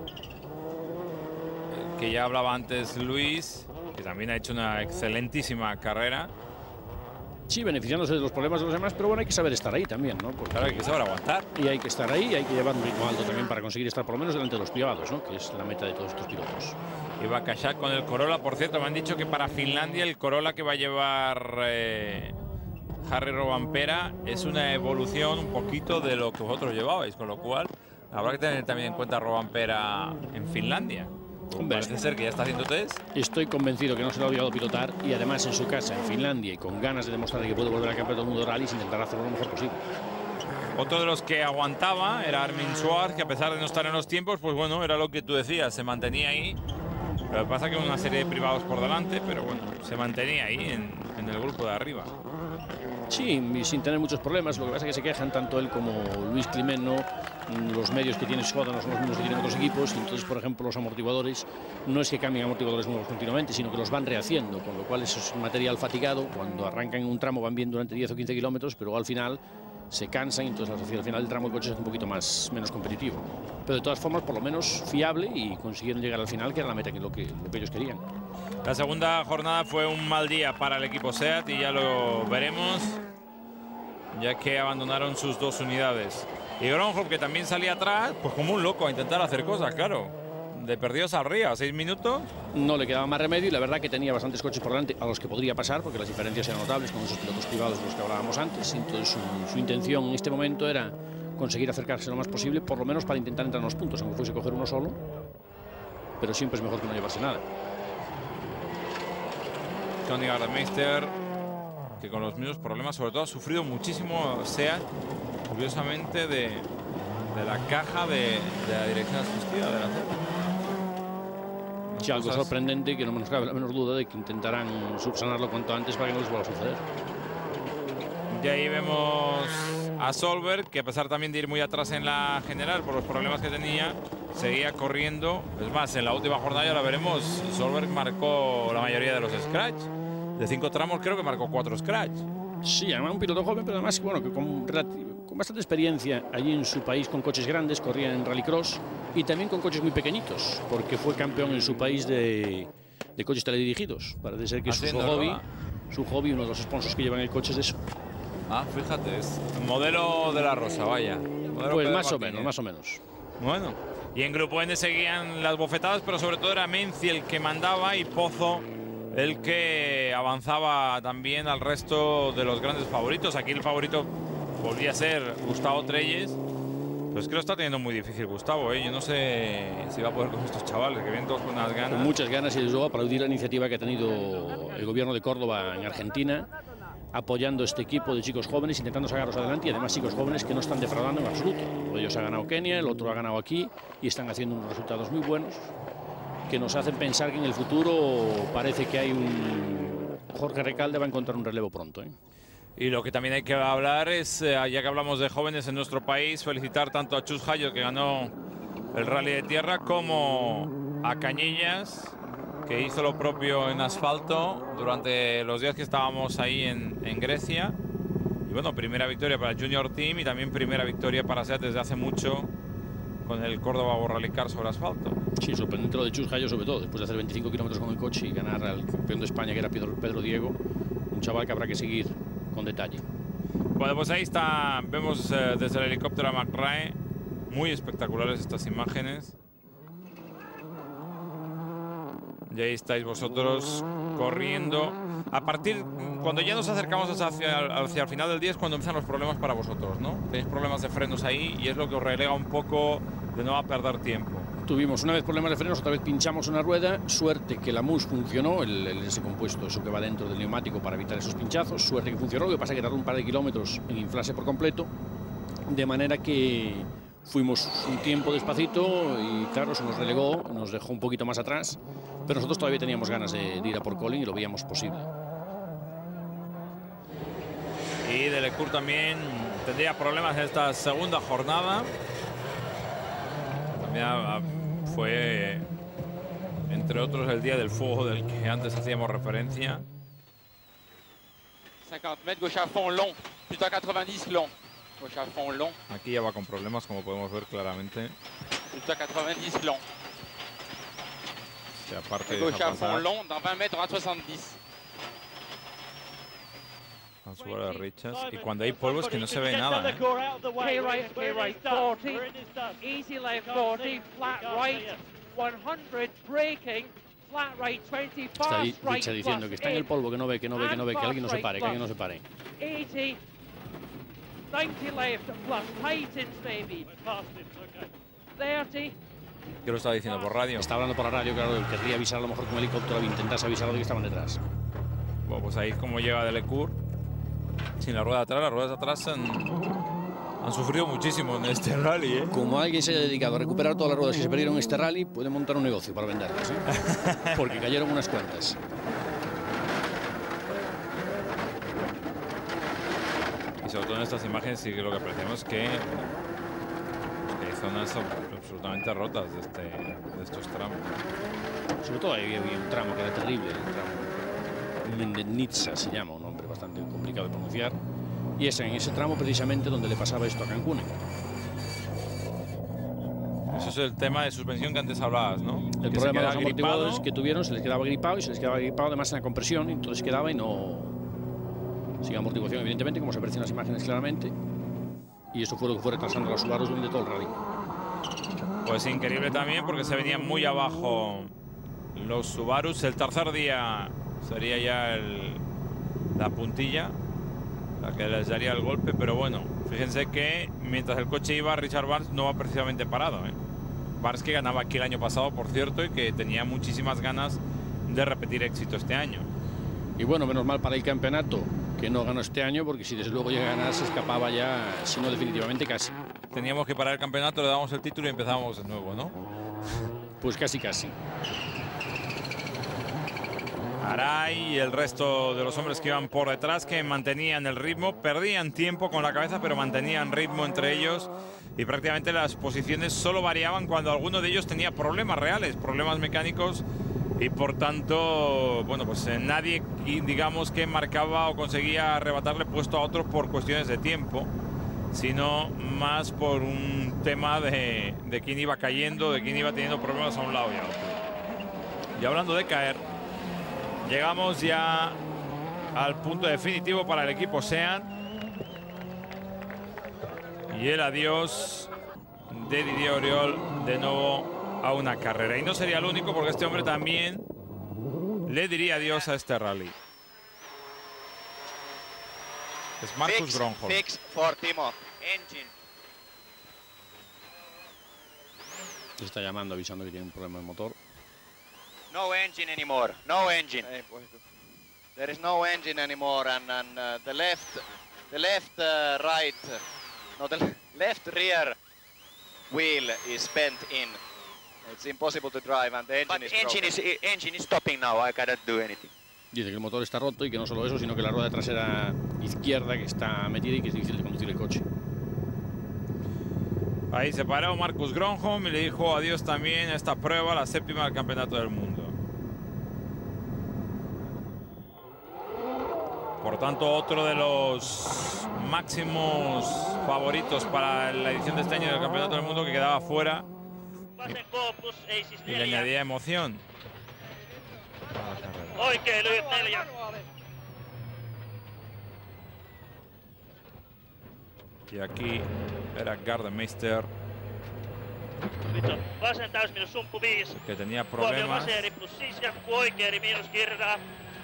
que ya hablaba antes Luis, que también ha hecho una excelentísima carrera. Sí, beneficiándose de los problemas de los demás, pero bueno, hay que saber estar ahí también, ¿no? Porque claro, hay que saber aguantar. Y hay que estar ahí y hay que llevar un ritmo alto también para conseguir estar por lo menos delante de los privados, ¿no? Que es la meta de todos estos pilotos. Y va a Kashak con el Corolla, por cierto, me han dicho que para Finlandia el Corolla que va a llevar eh, Harry Rovanpera es una evolución un poquito de lo que vosotros llevabais, con lo cual habrá que tener también en cuenta a Rovanpera en Finlandia. Hombre, parece ser que ya está haciendo test. Estoy convencido que no se lo ha olvidado pilotar y además en su casa, en Finlandia, y con ganas de demostrar que puede volver al campeonato del mundo de rallies, intentará hacerlo lo mejor posible. Otro de los que aguantaba era Armin Schwarz, que a pesar de no estar en los tiempos, pues bueno, era lo que tú decías, se mantenía ahí. Lo que pasa que una serie de privados por delante, pero bueno, se mantenía ahí en, en el grupo de arriba. Sí, y sin tener muchos problemas. Lo que pasa es que se quejan tanto él como Luis Climeno. Los medios que tiene Skoda no son los mismos que tienen otros equipos. Y entonces, por ejemplo, los amortiguadores no es que cambien amortiguadores nuevos continuamente, sino que los van rehaciendo, con lo cual eso es material fatigado. Cuando arrancan en un tramo van bien durante diez o quince kilómetros, pero al final se cansan y entonces hacia el final del tramo el coche es un poquito más, menos competitivo. Pero de todas formas, por lo menos fiable, y consiguieron llegar al final, que era la meta, que lo que, lo que ellos querían. La segunda jornada fue un mal día para el equipo SEAT y ya lo veremos, ya que abandonaron sus dos unidades. Y Gronholm, que también salía atrás, pues como un loco a intentar hacer cosas, claro. De perdidos al río, a seis minutos. No le quedaba más remedio y la verdad que tenía bastantes coches por delante a los que podría pasar, porque las diferencias eran notables con esos pilotos privados de los que hablábamos antes. Entonces su, su intención en este momento era conseguir acercarse lo más posible, por lo menos para intentar entrar en los puntos, aunque fuese coger uno solo. Pero siempre es mejor que no llevarse nada. Tony Gardemeister, que con los mismos problemas. Sobre todo ha sufrido muchísimo SEAT, curiosamente, de, de la caja de, de la dirección asistida de la C E P. Sí, algo Cosas... sorprendente, que no nos cabe la menor duda de que intentarán subsanarlo cuanto antes para que no les vuelva a suceder. Y ahí vemos a Solberg, que a pesar también de ir muy atrás en la general por los problemas que tenía, seguía corriendo. Es más, en la última jornada ya la veremos, Solberg marcó la mayoría de los scratch. De cinco tramos creo que marcó cuatro scratch. Sí, además un piloto joven, pero además bueno, que con, con bastante experiencia allí en su país con coches grandes, corría en rallycross y también con coches muy pequeñitos, porque fue campeón en su país de, de coches teledirigidos. Parece ser que es su hobby, su hobby, uno de los sponsors que llevan el coche es de eso. Ah, fíjate, es modelo de la Rosa, vaya. Modelo pues más o menos, más o menos. Bueno, y en Grupo N seguían las bofetadas, pero sobre todo era Menzi el que mandaba y Pozo el que avanzaba también al resto de los grandes favoritos. Aquí el favorito volvía a ser Gustavo Trelles. Pues que lo está teniendo muy difícil Gustavo, ¿eh? Yo no sé si va a poder con estos chavales, que vienen todos con unas ganas. Con muchas ganas, y desde luego aplaudir la iniciativa que ha tenido el gobierno de Córdoba en Argentina, apoyando este equipo de chicos jóvenes, intentando sacarlos adelante, y además chicos jóvenes que no están defraudando en absoluto. Uno de ellos ha ganado Kenia, el otro ha ganado aquí, y están haciendo unos resultados muy buenos que nos hacen pensar que en el futuro parece que hay un... Jorge Recalde va a encontrar un relevo pronto, ¿eh? Y lo que también hay que hablar es, eh, ya que hablamos de jóvenes en nuestro país, felicitar tanto a Chus Hayo, que ganó el Rally de Tierra, como a Cañellas, que hizo lo propio en asfalto durante los días que estábamos ahí en, en Grecia. Y bueno, primera victoria para el Junior Team y también primera victoria para SEAT desde hace mucho con el Córdoba World Rally Car sobre asfalto. Sí, sorprendente lo de Chus Hayo, sobre todo después de hacer veinticinco kilómetros con el coche y ganar al campeón de España, que era Pedro, Pedro Diego, un chaval que habrá que seguir con detalle. Bueno, pues ahí está, vemos eh, desde el helicóptero a McRae, muy espectaculares estas imágenes. Y ahí estáis vosotros corriendo. A partir, cuando ya nos acercamos hacia, hacia el final del día es cuando empiezan los problemas para vosotros, ¿no? Tenéis problemas de frenos ahí y es lo que os relega un poco de no a perder tiempo. Tuvimos una vez problemas de frenos, otra vez pinchamos una rueda. Suerte que la M U S funcionó, el, el, ese compuesto, eso que va dentro del neumático para evitar esos pinchazos. Suerte que funcionó, lo que pasa es que tardó un par de kilómetros en inflarse por completo. De manera que fuimos un tiempo despacito y claro, eso nos relegó, nos dejó un poquito más atrás. Pero nosotros todavía teníamos ganas de, de ir a por Colin y lo veíamos posible. Y Delecourt también tendría problemas en esta segunda jornada. También fue, entre otros, el día del fuego del que antes hacíamos referencia. cincuenta metros, gauche à fond long, plutôt quatre-vingt-dix long. Gauche à fond long. Aquí ya va con problemas, como podemos ver claramente. Plutôt quatre-vingt-dix long. O sea, aparte gauche à fond long, dans vingt metros, droite soixante-dix. A su hora de Richards. Y cuando hay polvo es que no se ve nada, ¿eh? K-right, K-right, forty, easy left forty, flat right, one hundred, braking, flat right twenty, Está fast ahí right Richard diciendo que está en el polvo, que no ve, que no ve, que no ve, que alguien no se pare, que alguien no se pare. eighty, ninety left plus, tightens maybe, thirty. ¿Qué lo estaba diciendo por radio? Está hablando por la radio, claro, querría avisar a lo mejor con el helicóptero, intentarse avisar de que estaban detrás. Bueno, pues ahí como llega Delecourt. Sin la rueda de atrás, las ruedas de atrás han, han sufrido muchísimo en este rally, ¿eh? Como alguien se haya dedicado a recuperar todas las ruedas que se perdieron en este rally, puede montar un negocio para venderlas, ¿eh? Porque cayeron unas cuantas. Y sobre todo en estas imágenes sí que lo que apreciamos es que, que hay zonas absolutamente rotas de, este, de estos tramos. Sobre todo había un tramo que era terrible, el tramo Mendenitsa se llama, un nombre bastante complicado de pronunciar, y es en ese tramo precisamente donde le pasaba esto a Cancún. Eso es el tema de suspensión que antes hablabas, ¿no? El que problema de los amortiguadores que tuvieron, se les quedaba gripado y se les quedaba gripado además en la compresión, y entonces quedaba y no... sin amortiguación evidentemente, como se aprecia en las imágenes claramente, y eso fue lo que fue retrasando a los Subarus durante todo el rally. Pues increíble también porque se venían muy abajo los Subarus. El tercer día sería ya el, la puntilla la que les daría el golpe, pero bueno, fíjense que mientras el coche iba, Richard Barnes no va precisamente parado, ¿eh? Barnes que ganaba aquí el año pasado, por cierto, y que tenía muchísimas ganas de repetir éxito este año. Y bueno, menos mal para el campeonato que no ganó este año, porque si desde luego llega a ganar se escapaba ya, si no definitivamente casi. Teníamos que parar el campeonato, le damos el título y empezábamos de nuevo, ¿no? Pues casi casi. Aray y el resto de los hombres que iban por detrás, que mantenían el ritmo, perdían tiempo con la cabeza, pero mantenían ritmo entre ellos, y prácticamente las posiciones solo variaban cuando alguno de ellos tenía problemas reales, problemas mecánicos, y por tanto, bueno, pues eh, nadie, digamos, que marcaba o conseguía arrebatarle puesto a otro por cuestiones de tiempo, sino más por un tema de, de quién iba cayendo, de quién iba teniendo problemas a un lado y a otro. Y hablando de caer, llegamos ya al punto definitivo para el equipo SEAT. Y el adiós de Didier Oriol de nuevo a una carrera. Y no sería el único, porque este hombre también le diría adiós a este rally. Es Marcus Gronholm. Fix for Timo. Engine. Se está llamando avisando que tiene un problema de motor. No engine anymore. No engine. There is no engine anymore, and, and uh, the left, the left, uh, right, no, the left rear wheel is bent in. It's impossible to drive, and the engine But is engine broken. is engine is stopping now. I cannot do anything. Dice que el motor está roto y que no solo eso, sino que la rueda trasera izquierda que está metida y que es difícil de conducir el coche. Ahí se paró Marcus Gronholm y le dijo adiós también a esta prueba, la séptima del Campeonato del Mundo. Por tanto, otro de los máximos favoritos para la edición de este año del Campeonato del Mundo que quedaba fuera y, y le añadía emoción. Oikein lyhyt neljä. Y aquí era Gardemeister, Nyt on vasen täysmiinus sumppu viisi. que tenía Huomio problemas. vasen eri plus sisjakku, oikein eri miinus kirra.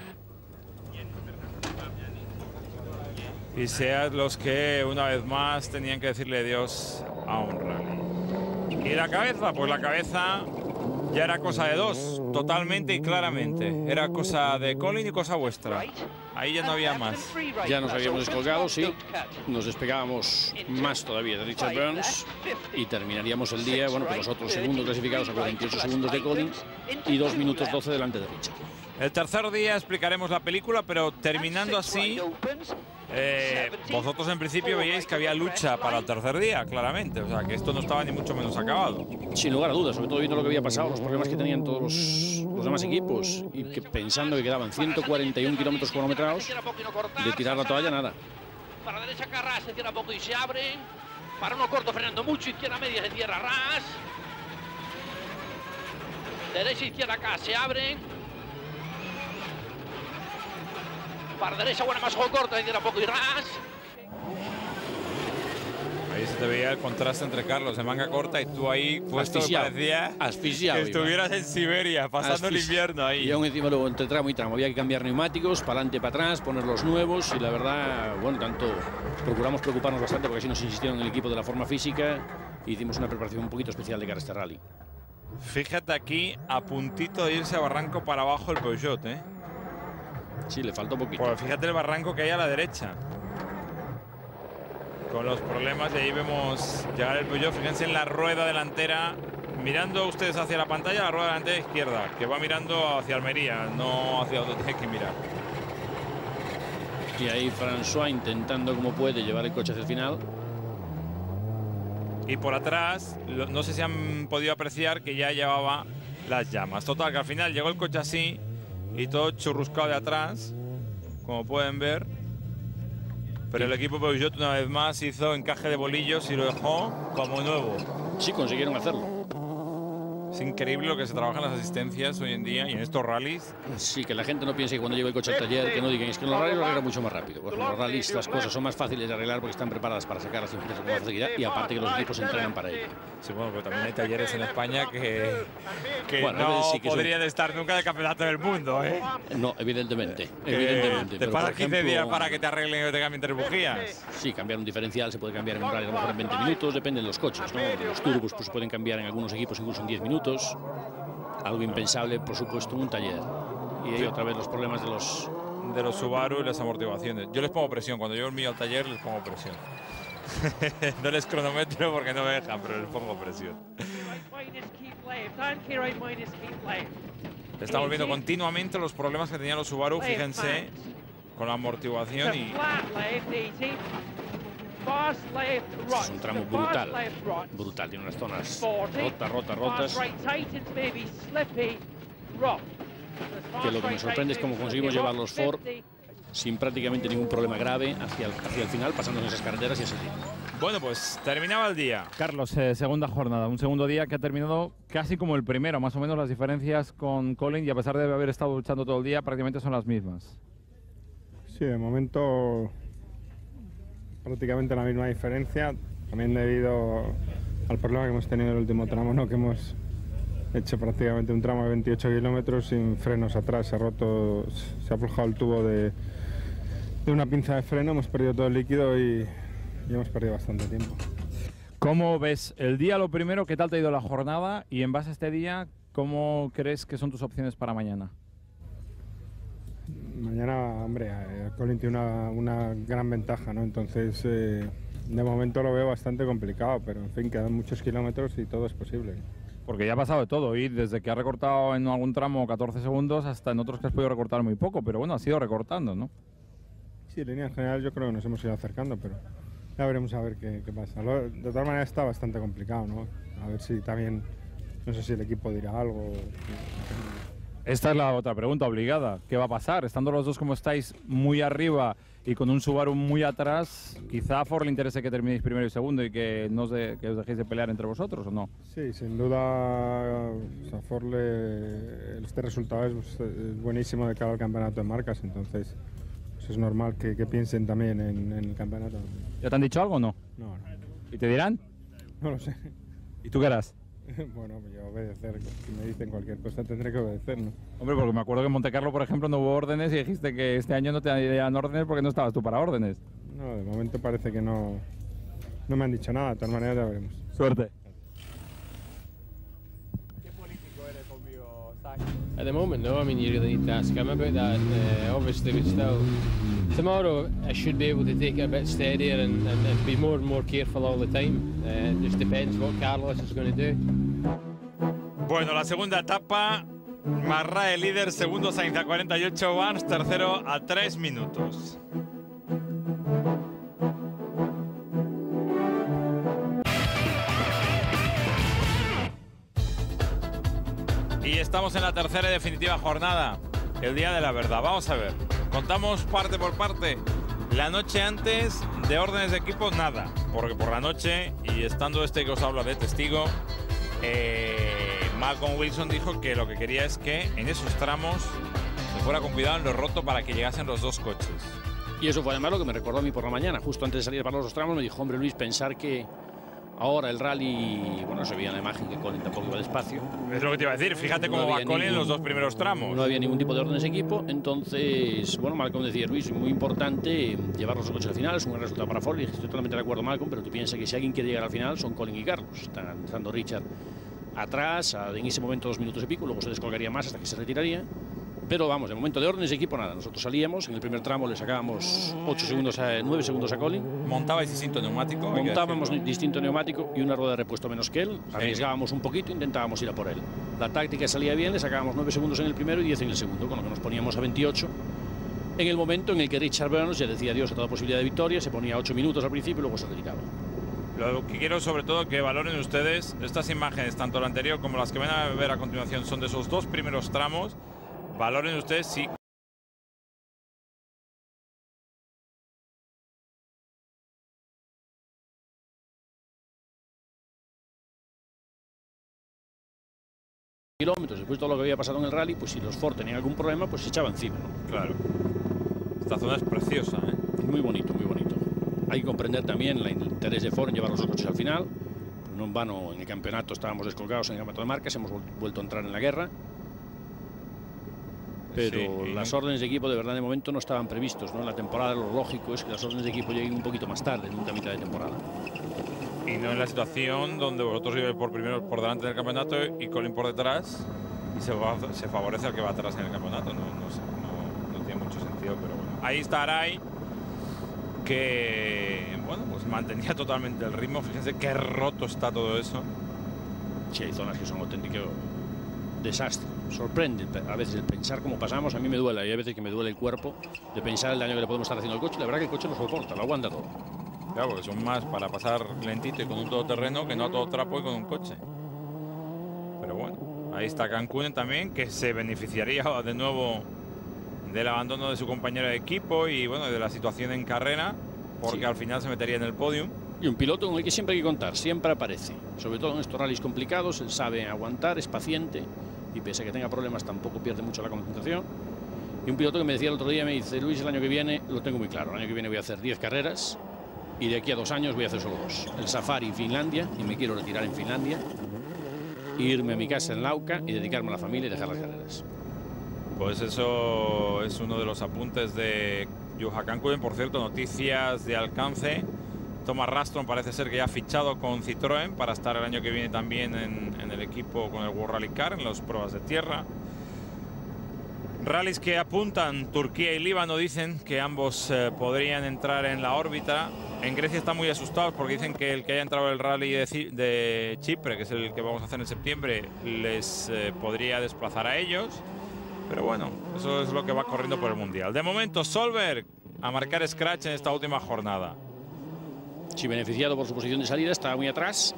Y SEAT los que una vez más tenían que decirle adiós a un rally. ¿Y la cabeza? Pues la cabeza ya era cosa de dos, totalmente y claramente. Era cosa de Colin y cosa vuestra. Ahí ya no había más. Ya nos habíamos descolgado, sí. Nos despegábamos más todavía de Richard Burns y terminaríamos el día, bueno, con los otros segundos clasificados a cuarenta y ocho segundos de Colin y dos minutos doce delante de Richard. El tercer día explicaremos la película, pero terminando así, eh, vosotros en principio veíais que había lucha para el tercer día, claramente. O sea, que esto no estaba ni mucho menos acabado. Sin lugar a dudas, sobre todo viendo lo que había pasado, los problemas que tenían todos los, los demás equipos y que pensando que quedaban ciento cuarenta y un kilómetros cronometrados, de tirar la toalla nada. Para derecha Carras, se cierra poco y se abre. Para uno corto frenando mucho, izquierda media se cierra Ras. Derecha izquierda acá se abren. Para derecha buena más ojo corto, se cierra poco y Ras. Ahí se te veía el contraste entre Carlos de manga corta y tú ahí puesto que parecía asfixiado, que estuvieras en Siberia pasando Asfixi el invierno ahí. Y aún encima luego entre tramo y tramo había que cambiar neumáticos, para adelante, para atrás, poner los nuevos y la verdad, bueno, tanto procuramos preocuparnos bastante porque así nos insistieron en el equipo de la forma física e hicimos una preparación un poquito especial de cara a este rally. Fíjate aquí, a puntito de irse a barranco para abajo el Peugeot, ¿eh? Sí, le faltó un poquito. Pues fíjate el barranco que hay a la derecha. Con los problemas, y ahí vemos llegar el Peugeot. Fíjense en la rueda delantera, mirando ustedes hacia la pantalla, la rueda delantera izquierda, que va mirando hacia Almería, no hacia donde tiene que mirar. Y ahí François intentando como puede llevar el coche hacia el final. Y por atrás, no sé si han podido apreciar que ya llevaba las llamas. Total, que al final llegó el coche así y todo churruscado de atrás, como pueden ver. Pero el equipo Peugeot una vez más hizo encaje de bolillos y lo dejó como nuevo. Sí, consiguieron hacerlo. Es increíble lo que se trabaja en las asistencias hoy en día y en estos rallies. Sí, que la gente no piense que cuando lleva el coche al taller, que no digan, es que en los rallies lo arregla mucho más rápido. Porque en los rallies las cosas son más fáciles de arreglar porque están preparadas para sacar las influencias con más facilidad y aparte que los equipos entrenan para ello. Sí, bueno, pero también hay talleres en España que, que bueno, no sí que podrían son... estar nunca en el campeonato del mundo, ¿eh? No, evidentemente, Que evidentemente. Te pero, pasas por quince ejemplo, días para que te arreglen y te cambien tres bujías. Sí, cambiar un diferencial se puede cambiar en un rally a lo mejor en veinte minutos, depende de los coches, ¿no? Los turbos pues, se pueden cambiar en algunos equipos incluso en diez minutos. Algo impensable, por supuesto, en un taller. Y ahí otra vez los problemas de los de los Subaru y las amortiguaciones. Yo les pongo presión, cuando llevo el mío al taller les pongo presión. No les cronometro porque no me dejan, pero les pongo presión. Estamos viendo continuamente los problemas que tenían los Subaru, fíjense, con la amortiguación y... Es un tramo brutal, brutal, tiene unas zonas rotas, rotas, rotas. Que lo que me sorprende es cómo conseguimos llevar los Ford sin prácticamente ningún problema grave hacia el, hacia el final, pasando en esas carreteras y ese ritmo. Bueno, pues terminaba el día. Carlos, eh, segunda jornada, un segundo día que ha terminado casi como el primero, más o menos las diferencias con Colin, y a pesar de haber estado luchando todo el día, prácticamente son las mismas. Sí, de momento prácticamente la misma diferencia, también debido al problema que hemos tenido en el último tramo, ¿no? Que hemos hecho prácticamente un tramo de veintiocho kilómetros sin frenos atrás, se ha roto, se ha aflojado el tubo de, de una pinza de freno, hemos perdido todo el líquido y, y hemos perdido bastante tiempo. ¿Cómo ves el día lo primero? ¿Qué tal te ha ido la jornada? Y en base a este día, ¿cómo crees que son tus opciones para mañana? Mañana, hombre, eh, Colin tiene una, una gran ventaja, ¿no? Entonces, eh, de momento lo veo bastante complicado, pero en fin, quedan muchos kilómetros y todo es posible. Porque ya ha pasado de todo, y desde que ha recortado en algún tramo catorce segundos hasta en otros que has podido recortar muy poco, pero bueno, has ido recortando, ¿no? Sí, en línea general yo creo que nos hemos ido acercando, pero ya veremos a ver qué, qué pasa. Lo, de todas maneras está bastante complicado, ¿no? A ver si también, no sé si el equipo dirá algo. Esta es la otra pregunta obligada. ¿Qué va a pasar? Estando los dos como estáis muy arriba y con un Subaru muy atrás, quizá a Ford le interese que terminéis primero y segundo y que, no os, de, que os dejéis de pelear entre vosotros, ¿o no? Sí, sin duda a Ford le, este resultado es, es buenísimo de cara al campeonato de marcas, entonces pues es normal que, que piensen también en, en el campeonato. ¿Ya te han dicho algo o no? No, no. ¿Y te dirán? No lo sé. ¿Y tú qué harás? Bueno, yo obedecer, si me dicen cualquier cosa tendré que obedecer, ¿no? Hombre, porque me acuerdo que en Montecarlo, por ejemplo, no hubo órdenes y dijiste que este año no te darían órdenes porque no estabas tú para órdenes. No, de momento parece que no, no me han dicho nada, de todas maneras ya veremos. Suerte. ¿Qué político eres conmigo, Zach? At the moment, no. I mean, you really need to ask him about that. Uh, obviously, we still... Tomorrow, I should be able to take it a bit steadier and, and, and be more and more careful all the time. Uh, it just depends what Carlos is going to do. Bueno, la segunda etapa, Marra el líder, segundo Sainz a cuarenta y ocho, Vance tercero a tres minutos. Y estamos en la tercera y definitiva jornada, el día de la verdad. Vamos a ver, contamos parte por parte. La noche antes, de órdenes de equipo, nada, porque por la noche, y estando este que os habla de testigo, eh, Malcolm Wilson dijo que lo que quería es que en esos tramos se fuera con cuidado en lo roto para que llegasen los dos coches. Y eso fue además lo que me recordó a mí por la mañana, justo antes de salir para los dos tramos, me dijo, hombre Luis, pensar que ahora el rally, bueno, se veía en la imagen que Colin tampoco iba despacio. Es lo que te iba a decir, fíjate cómo no va Colin en los dos primeros tramos. No había ningún tipo de órdenes de equipo, entonces, bueno, Malcolm decía, Luis, muy importante llevar los coches al final, es un buen resultado para Ford, y dije, estoy totalmente de acuerdo, Malcolm, pero tú piensas que si alguien quiere llegar al final son Colin y Carlos, están estando Richard atrás, en ese momento dos minutos y pico, luego se descolgaría más hasta que se retiraría. Pero vamos, de momento de órdenes de equipo nada. Nosotros salíamos, en el primer tramo le sacábamos ocho segundos a, nueve segundos a Colin. ¿Montabais distinto neumático? Montábamos distinto neumático y una rueda de repuesto menos que él. Sí. Arriesgábamos un poquito, intentábamos ir a por él. La táctica salía bien, le sacábamos nueve segundos en el primero y diez en el segundo, con lo que nos poníamos a veintiocho. En el momento en el que Richard Burns ya decía adiós a toda posibilidad de victoria, se ponía ocho minutos al principio y luego se retiraba. Lo que quiero sobre todo que valoren ustedes estas imágenes, tanto la anterior como las que van a ver a continuación, son de esos dos primeros tramos. Valoren ustedes si kilómetros después de todo lo que había pasado en el rally, pues si los Ford tenían algún problema, pues se echaba encima, ¿no? Claro. Esta zona es preciosa, ¿eh? Muy bonito, muy bonito. Hay que comprender también el interés de Ford en llevar los coches al final. No en vano, en el campeonato estábamos descolgados en el campeonato de marcas, hemos vuelto a entrar en la guerra. Pero sí, las órdenes de equipo de verdad de momento no estaban previstos, ¿no? En la temporada lo lógico es que las órdenes de equipo lleguen un poquito más tarde, nunca a mitad de temporada. Y no en la situación donde vosotros ibais por primero por delante del campeonato y Colin por detrás y se, va, se favorece al que va atrás en el campeonato. No, no, no, no tiene mucho sentido, pero bueno. Ahí está Arai, que bueno, pues mantenía totalmente el ritmo. Fíjense qué roto está todo eso. Sí, hay zonas que son auténtico desastre. Sorprende a veces el pensar cómo pasamos. A mí me duele, y hay veces que me duele el cuerpo de pensar el daño que le podemos estar haciendo al coche. La verdad que el coche lo soporta, lo aguanta todo. Claro, porque son más para pasar lentito y con un todoterreno que no a todo trapo y con un coche. Pero bueno, ahí está Cancunen también, que se beneficiaría de nuevo del abandono de su compañero de equipo y bueno, de la situación en carrera, porque sí, al final se metería en el podium. Y un piloto con el que siempre hay que contar, siempre aparece. Sobre todo en estos rallies complicados, él sabe aguantar, es paciente y pese a que tenga problemas tampoco pierde mucho la concentración. Y un piloto que me decía el otro día, me dice, Luis, el año que viene lo tengo muy claro, el año que viene voy a hacer diez carreras y de aquí a dos años voy a hacer solo dos. El Safari y Finlandia, y me quiero retirar en Finlandia, irme a mi casa en Lauca y dedicarme a la familia y dejar las carreras. Pues eso es uno de los apuntes de Juha Cancunen. Por cierto, noticias de alcance. Thomas Rastron parece ser que ya ha fichado con Citroën para estar el año que viene también en, en el equipo con el World Rally Car, en las pruebas de tierra. Rallys que apuntan, Turquía y Líbano dicen que ambos eh, podrían entrar en la órbita. En Grecia están muy asustados porque dicen que el que haya entrado en el rally de, de Chipre, que es el que vamos a hacer en septiembre, les eh, podría desplazar a ellos. Pero bueno, eso es lo que va corriendo por el Mundial. De momento, Solberg a marcar scratch en esta última jornada. Sí, beneficiado por su posición de salida, estaba muy atrás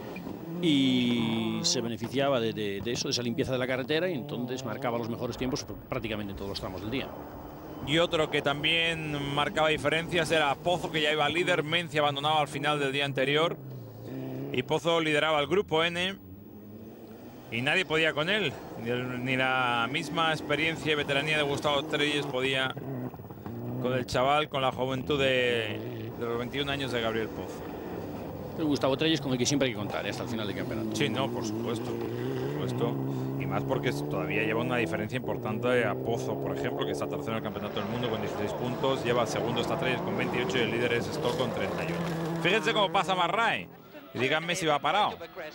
y se beneficiaba de, de, de eso, de esa limpieza de la carretera, y entonces marcaba los mejores tiempos prácticamente en todos los tramos del día. Y otro que también marcaba diferencias era Pozo, que ya iba líder. Mencia abandonaba al final del día anterior y Pozo lideraba el grupo N y nadie podía con él, ni, el, ni la misma experiencia y veteranía de Gustavo Trelles podía con el chaval, con la juventud de, de los veintiún años de Gabriel Pozo. El Gustavo Trelles con el que siempre hay que contar hasta el final del campeonato. Sí, no, por supuesto, por supuesto. Y más porque todavía lleva una diferencia importante a Pozo, por ejemplo, que está tercero en el campeonato del mundo con dieciséis puntos. Lleva segundo está Trelles con veintiocho y el líder es Stoll con treinta y uno. Fíjense cómo pasa Marrae. Y díganme si va parado.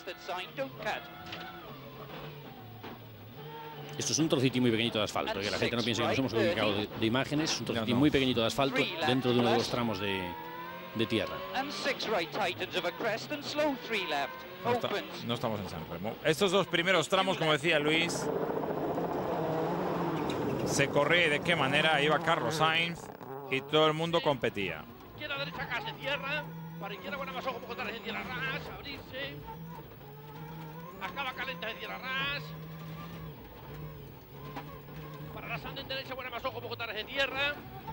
Esto es un trocitín muy pequeñito de asfalto, que la gente no piense que nos hemos ubicado de, de imágenes. Es un trocitín no, no. muy pequeñito de asfalto dentro de uno de los tramos de, de tierra. No, está, no estamos en San Remo. Estos dos primeros tramos, como decía Luis, se corría de qué manera. Iba Carlos Sainz y todo el mundo competía. Izquierda, derecha, acá se cierra. Para izquierda, buena más ojo, poco tarde, se cierra ras, abrirse. Acaba calenta, se cierra ras. Para rasando en derecha, buena más ojo, poco tarde, se cierra.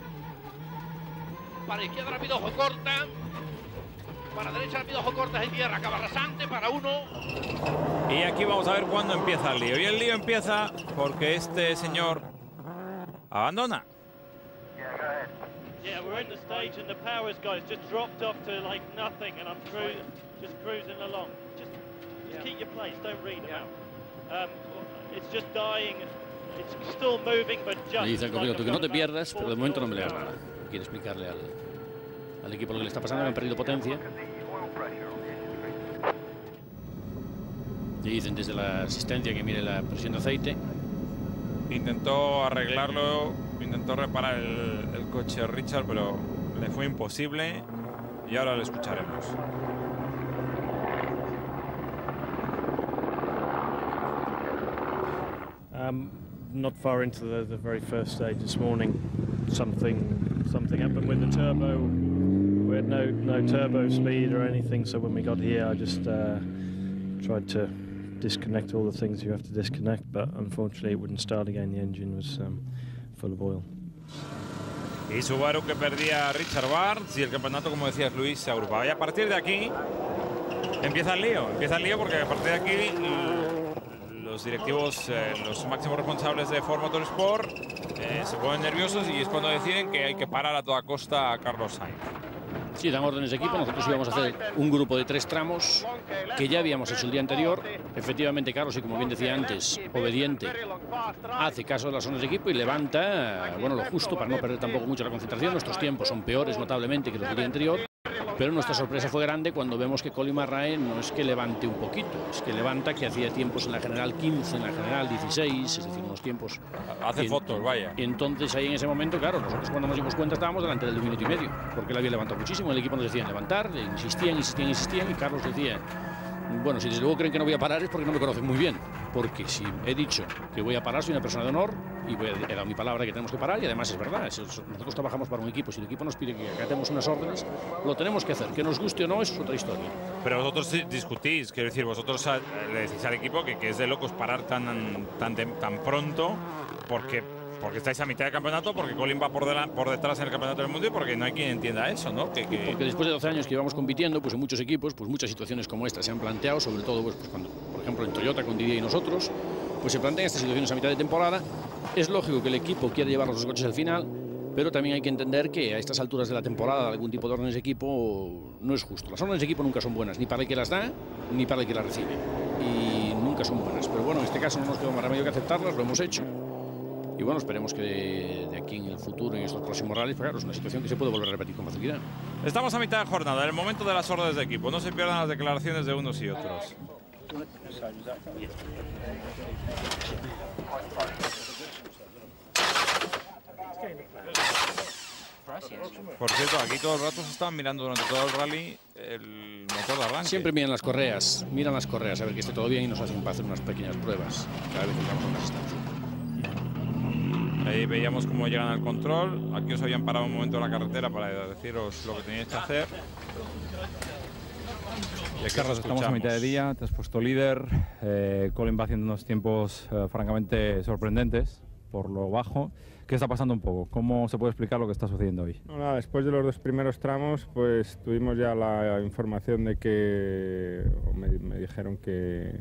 Para izquierda, rápido, ojo, corta. Para derecha, rápido, ojo, corta, se cierra. Acaba rasante, para uno. Y aquí vamos a ver cuándo empieza el lío. Y el lío empieza porque este señor abandona. Yeah, we're in the stage and the powers guys just dropped off to like nothing, and I'm cru just cruising along. Just, just yeah. keep your place. Don't read them out. Um, it's just dying. It's still moving, but just. Le dice al copiloto que no te pierdas, pero de momento no me leas nada. Quiere explicarle al, al equipo lo que le está pasando, que han perdido potencia. Le dicen desde la asistencia que mire la presión de aceite. Intentó arreglarlo, intentó reparar el, el coche Richard, pero le fue imposible y ahora lo escucharemos. Um, not far into the, the very first stage this morning, something something happened with the turbo. We had no no turbo speed or anything, so when we got here, I just uh, tried to disconnect all the things you have to disconnect, but unfortunately it wouldn't start again. The engine was um, full of oil. Y Subaru que perdía a Richard Barnes y el campeonato, como decías Luis, se agrupaba. Y a partir de aquí empieza el lío, empieza el lío porque a partir de aquí los directivos, eh, los máximos responsables de Ford Motorsport eh, se ponen nerviosos y es cuando deciden que hay que parar a toda costa a Carlos Sainz. Sí, dan órdenes de equipo. Nosotros íbamos a hacer un grupo de tres tramos que ya habíamos hecho el día anterior. Efectivamente, Carlos, y como bien decía antes, obediente, hace caso de las órdenes de equipo y levanta, bueno, lo justo para no perder tampoco mucho la concentración. Nuestros tiempos son peores notablemente que los del día anterior. Pero nuestra sorpresa fue grande cuando vemos que Colin Marais no es que levante un poquito, es que levanta que hacía tiempos en la general quince, en la general dieciséis, es decir, unos tiempos... Hace y, fotos, vaya. Y entonces ahí en ese momento, claro, nosotros cuando nos dimos cuenta estábamos delante del de un minuto y medio, porque él había levantado muchísimo, el equipo nos decía levantar, insistían, insistían, insistían, y Carlos decía... Bueno, si desde luego creen que no voy a parar es porque no me conocen muy bien, porque si he dicho que voy a parar, soy una persona de honor y voy a, he dado mi palabra que tenemos que parar, y además es verdad, nosotros trabajamos para un equipo, si el equipo nos pide que acatemos unas órdenes, lo tenemos que hacer, que nos guste o no, eso es otra historia. Pero vosotros discutís, quiero decir, vosotros le decís al equipo que, que es de locos parar tan, tan, tan pronto, porque... Porque estáis a mitad del campeonato, porque Colin va por, de por detrás en el campeonato del mundo y porque no hay quien entienda eso, ¿no? Que, que... Porque después de doce años que íbamos compitiendo, pues en muchos equipos, pues muchas situaciones como esta se han planteado, sobre todo pues, pues cuando, por ejemplo, en Toyota con Didier y nosotros, pues se plantean estas situaciones a mitad de temporada. Es lógico que el equipo quiere llevar los coches al final, pero también hay que entender que a estas alturas de la temporada algún tipo de órdenes de equipo no es justo. Las órdenes de equipo nunca son buenas, ni para el que las da, ni para el que las recibe. Y nunca son buenas. Pero bueno, en este caso no nos quedó más remedio que aceptarlas, lo hemos hecho. Y bueno, esperemos que de, de aquí en el futuro, en estos próximos rallies, pues claro, es una situación que se puede volver a repetir con facilidad. Estamos a mitad de jornada, en el momento de las órdenes de equipo. No se pierdan las declaraciones de unos y otros. Por cierto, aquí todo el rato se estaban mirando durante todo el rally el motor de arranque. Siempre miran las correas, miran las correas a ver que esté todo bien y nos hacen para hacer unas pequeñas pruebas cada vez que llegamos a una distancia. Ahí veíamos cómo llegan al control. Aquí os habían parado un momento en la carretera para deciros lo que teníais que hacer. Y Carlos, estamos a mitad de día, te has puesto líder. Eh, Colin va haciendo unos tiempos eh, francamente sorprendentes por lo bajo. ¿Qué está pasando un poco? ¿Cómo se puede explicar lo que está sucediendo hoy? No, nada, después de los dos primeros tramos, pues tuvimos ya la información de que, o me, me dijeron que,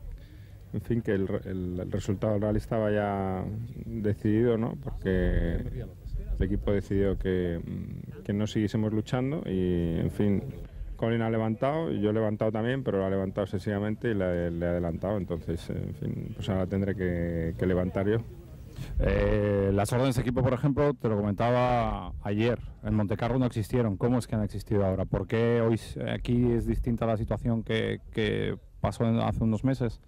en fin, que el, el, el resultado del rally estaba ya decidido, ¿no? Porque el equipo decidió que, que no siguiésemos luchando y, en fin, Colin ha levantado y yo he levantado también, pero lo ha levantado excesivamente y le, le he adelantado, entonces, en fin, pues ahora tendré que, que levantar yo. Eh, las órdenes de equipo, por ejemplo, te lo comentaba ayer, en Montecarlo no existieron. ¿Cómo es que han existido ahora? ¿Por qué hoy aquí es distinta la situación que, que pasó hace unos meses?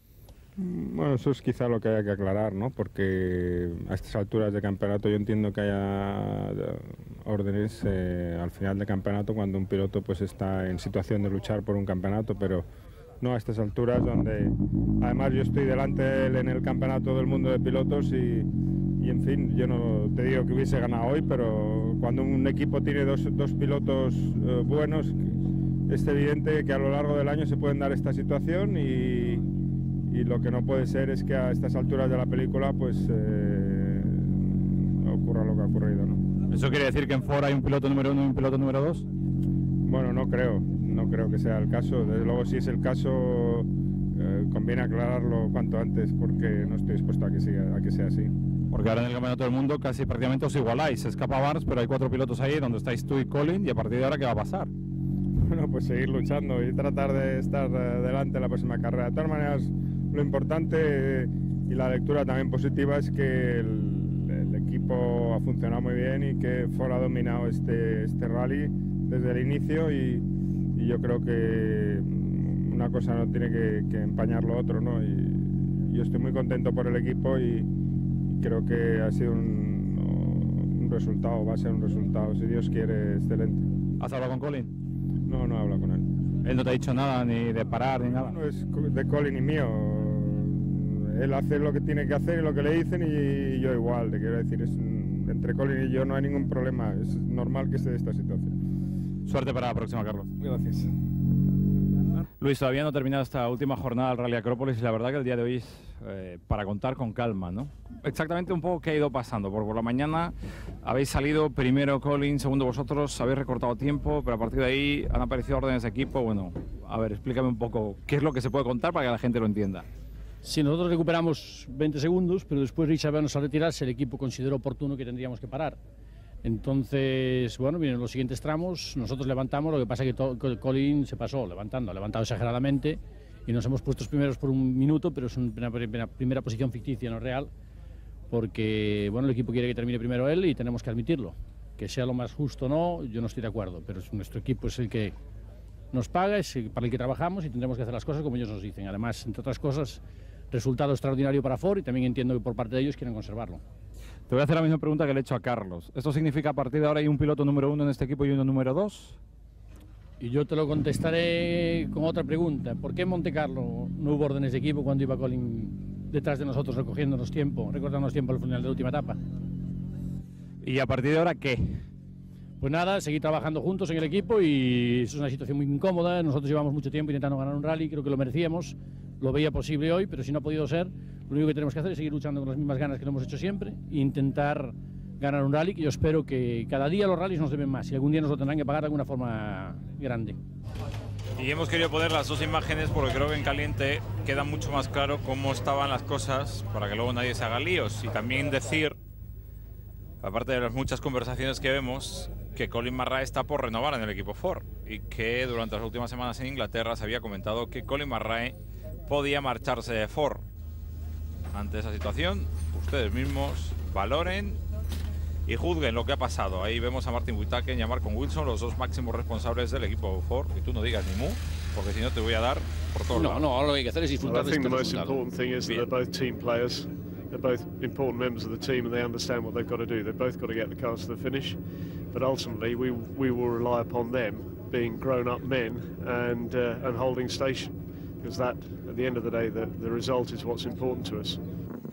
Bueno, eso es quizá lo que haya que aclarar, ¿no? Porque a estas alturas de campeonato yo entiendo que haya órdenes eh, al final de campeonato cuando un piloto pues está en situación de luchar por un campeonato, pero no a estas alturas donde además yo estoy delante de él en el campeonato del mundo de pilotos y, y en fin, yo no te digo que hubiese ganado hoy, pero cuando un equipo tiene dos, dos pilotos eh, buenos, es evidente que a lo largo del año se pueden dar esta situación y, y lo que no puede ser es que a estas alturas de la película pues eh, ocurra lo que ha ocurrido, ¿no? ¿Eso quiere decir que en Ford hay un piloto número uno y un piloto número dos? Bueno, no creo, no creo que sea el caso. Desde luego, si es el caso, eh, conviene aclararlo cuanto antes porque no estoy dispuesto a que, siga, a que sea así. Porque ahora en el Campeonato del Mundo casi prácticamente os igualáis. Se escapa Barnes, pero hay cuatro pilotos ahí donde estáis tú y Colin, y a partir de ahora, ¿qué va a pasar? Bueno, pues seguir luchando y tratar de estar eh, delante en la próxima carrera. De todas maneras, lo importante eh, y la lectura también positiva es que el, el equipo ha funcionado muy bien y que Ford ha dominado este, este rally desde el inicio y, y yo creo que una cosa no tiene que, que empañar lo otro, ¿no? Y yo estoy muy contento por el equipo y, y creo que ha sido un, un resultado, va a ser un resultado, si Dios quiere, excelente. ¿Has hablado con Colin? No, no he hablado con él. ¿Él no te ha dicho nada ni de parar ni nada? No es de Colin y mío. Él hace lo que tiene que hacer y lo que le dicen y yo igual, te quiero decir, es, entre Colin y yo no hay ningún problema, es normal que esté esta situación. Suerte para la próxima, Carlos. Gracias. Luis, todavía no ha terminado esta última jornada del Rally Acrópolis y la verdad que el día de hoy es eh, para contar con calma, ¿no? Exactamente un poco qué ha ido pasando, porque por la mañana habéis salido primero Colin, segundo vosotros, habéis recortado tiempo, pero a partir de ahí han aparecido órdenes de equipo. Bueno, a ver, explícame un poco qué es lo que se puede contar para que la gente lo entienda. Sí, nosotros recuperamos veinte segundos, pero después Richard Bell nos al retirarse, el equipo consideró oportuno que tendríamos que parar. Entonces, bueno, vienen los siguientes tramos, nosotros levantamos, lo que pasa es que Colin se pasó levantando, ha levantado exageradamente y nos hemos puesto primeros por un minuto, pero es una primera, primera posición ficticia, no real, porque, bueno, el equipo quiere que termine primero él y tenemos que admitirlo. Que sea lo más justo o no, yo no estoy de acuerdo, pero nuestro equipo es el que nos paga, es el para el que trabajamos y tendremos que hacer las cosas como ellos nos dicen. Además, entre otras cosas, resultado extraordinario para Ford y también entiendo que por parte de ellos quieren conservarlo. Te voy a hacer la misma pregunta que le he hecho a Carlos. ¿Esto significa a partir de ahora hay un piloto número uno en este equipo y uno número dos? Y yo te lo contestaré con otra pregunta. ¿Por qué en Monte Carlo no hubo órdenes de equipo cuando iba Colin detrás de nosotros recogiéndonos tiempo, recordándonos tiempo al final de la última etapa? ¿Y a partir de ahora qué? Pues nada, seguir trabajando juntos en el equipo y es una situación muy incómoda. Nosotros llevamos mucho tiempo intentando ganar un rally, creo que lo merecíamos, lo veía posible hoy, pero si no ha podido ser, lo único que tenemos que hacer es seguir luchando con las mismas ganas que lo hemos hecho siempre e intentar ganar un rally, que yo espero que cada día los rallies nos deben más y algún día nos lo tendrán que pagar de alguna forma grande. Y hemos querido poner las dos imágenes porque creo que en caliente queda mucho más claro cómo estaban las cosas para que luego nadie se haga líos. Y también decir, aparte de las muchas conversaciones que vemos, que Colin McRae está por renovar en el equipo Ford y que durante las últimas semanas en Inglaterra se había comentado que Colin McRae podía marcharse de Ford. Ante esa situación, ustedes mismos valoren y juzguen lo que ha pasado. Ahí vemos a Martin Whittaker y a Malcolm Wilson, los dos máximos responsables del equipo Ford. Y tú no digas ni mu, porque si no te voy a dar por todos no, lados. No, no, lo que hay que hacer es disfrutar well, de este I think the resultado. most important thing is that they're both team players. They're both important members of the team and they understand what they've got to do. They've both got to get the cars to the finish. But ultimately, we, we will rely upon them being grown-up men and, uh, and holding station. Because that, at the end of the day, the, the result is what's important to us.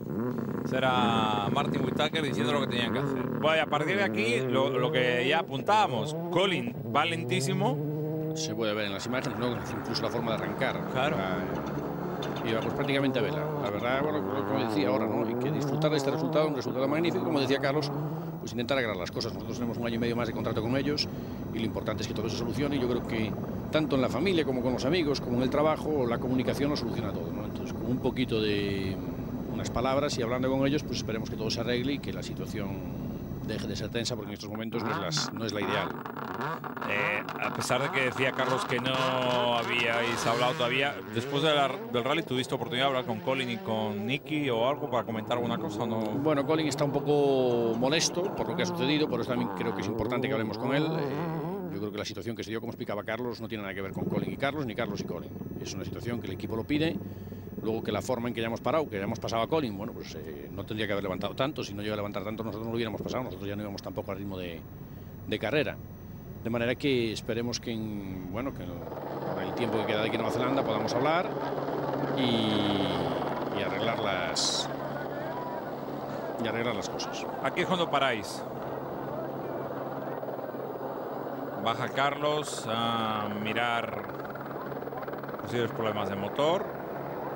Será Martin Whittaker diciendo lo que tenían que hacer. Bueno, a partir de aquí, lo, lo que ya apuntábamos, Colin va lentísimo. Se puede ver en las imágenes, ¿no? Incluso la forma de arrancar. Claro. Y vamos prácticamente a vela. La verdad, bueno, como decía ahora, ¿no? Hay que disfrutar de este resultado, un resultado magnífico. Como decía Carlos, pues intentar agarrar las cosas. Nosotros tenemos un año y medio más de contrato con ellos y lo importante es que todo se solucione. Y yo creo que tanto en la familia como con los amigos, como en el trabajo, la comunicación lo soluciona todo, ¿no? Entonces, con un poquito de unas palabras y hablando con ellos, pues esperemos que todo se arregle y que la situación deje de ser tensa, porque en estos momentos no es, las, no es la ideal. Eh, a pesar de que decía Carlos que no habíais hablado todavía, después de la, del rally, ¿tuviste oportunidad de hablar con Colin y con Nicky o algo para comentar alguna cosa o no? Bueno, Colin está un poco molesto por lo que ha sucedido, por eso también creo que es importante que hablemos con él. Eh, yo creo que la situación que se dio, como explicaba Carlos, no tiene nada que ver con Colin y Carlos, ni Carlos y Colin. Es una situación que el equipo lo pide. Luego que la forma en que hayamos parado, que hayamos pasado a Colin, bueno, pues eh, no tendría que haber levantado tanto. Si no llega a levantar tanto, nosotros no lo hubiéramos pasado. Nosotros ya no íbamos tampoco al ritmo de, de carrera. De manera que esperemos que en, bueno, que en el tiempo que queda de aquí en Nueva Zelanda podamos hablar y, y arreglar las y arreglar las cosas. Aquí es cuando paráis. Baja Carlos a mirar posibles problemas de motor.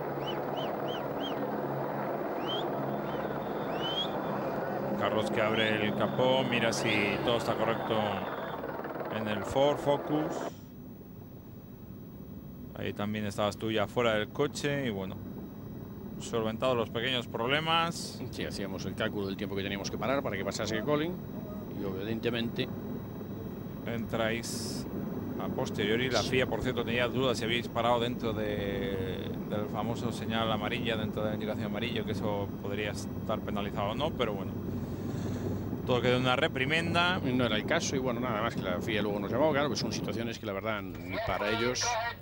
Carlos que abre el capó, mira si todo está correcto en el Ford Focus. Ahí también estabas tú ya fuera del coche y bueno, solventados los pequeños problemas. Sí, hacíamos el cálculo del tiempo que teníamos que parar para que pasase Colin y evidentemente entráis a posteriori. La F I A, por cierto, tenía dudas si habéis parado dentro de, del famoso señal amarilla, dentro de la indicación amarilla, que eso podría estar penalizado o no, pero bueno, todo quedó en una reprimenda. No era el caso y bueno, nada más que la F I A luego nos llamó. Claro, pues son situaciones que la verdad ni para ellos.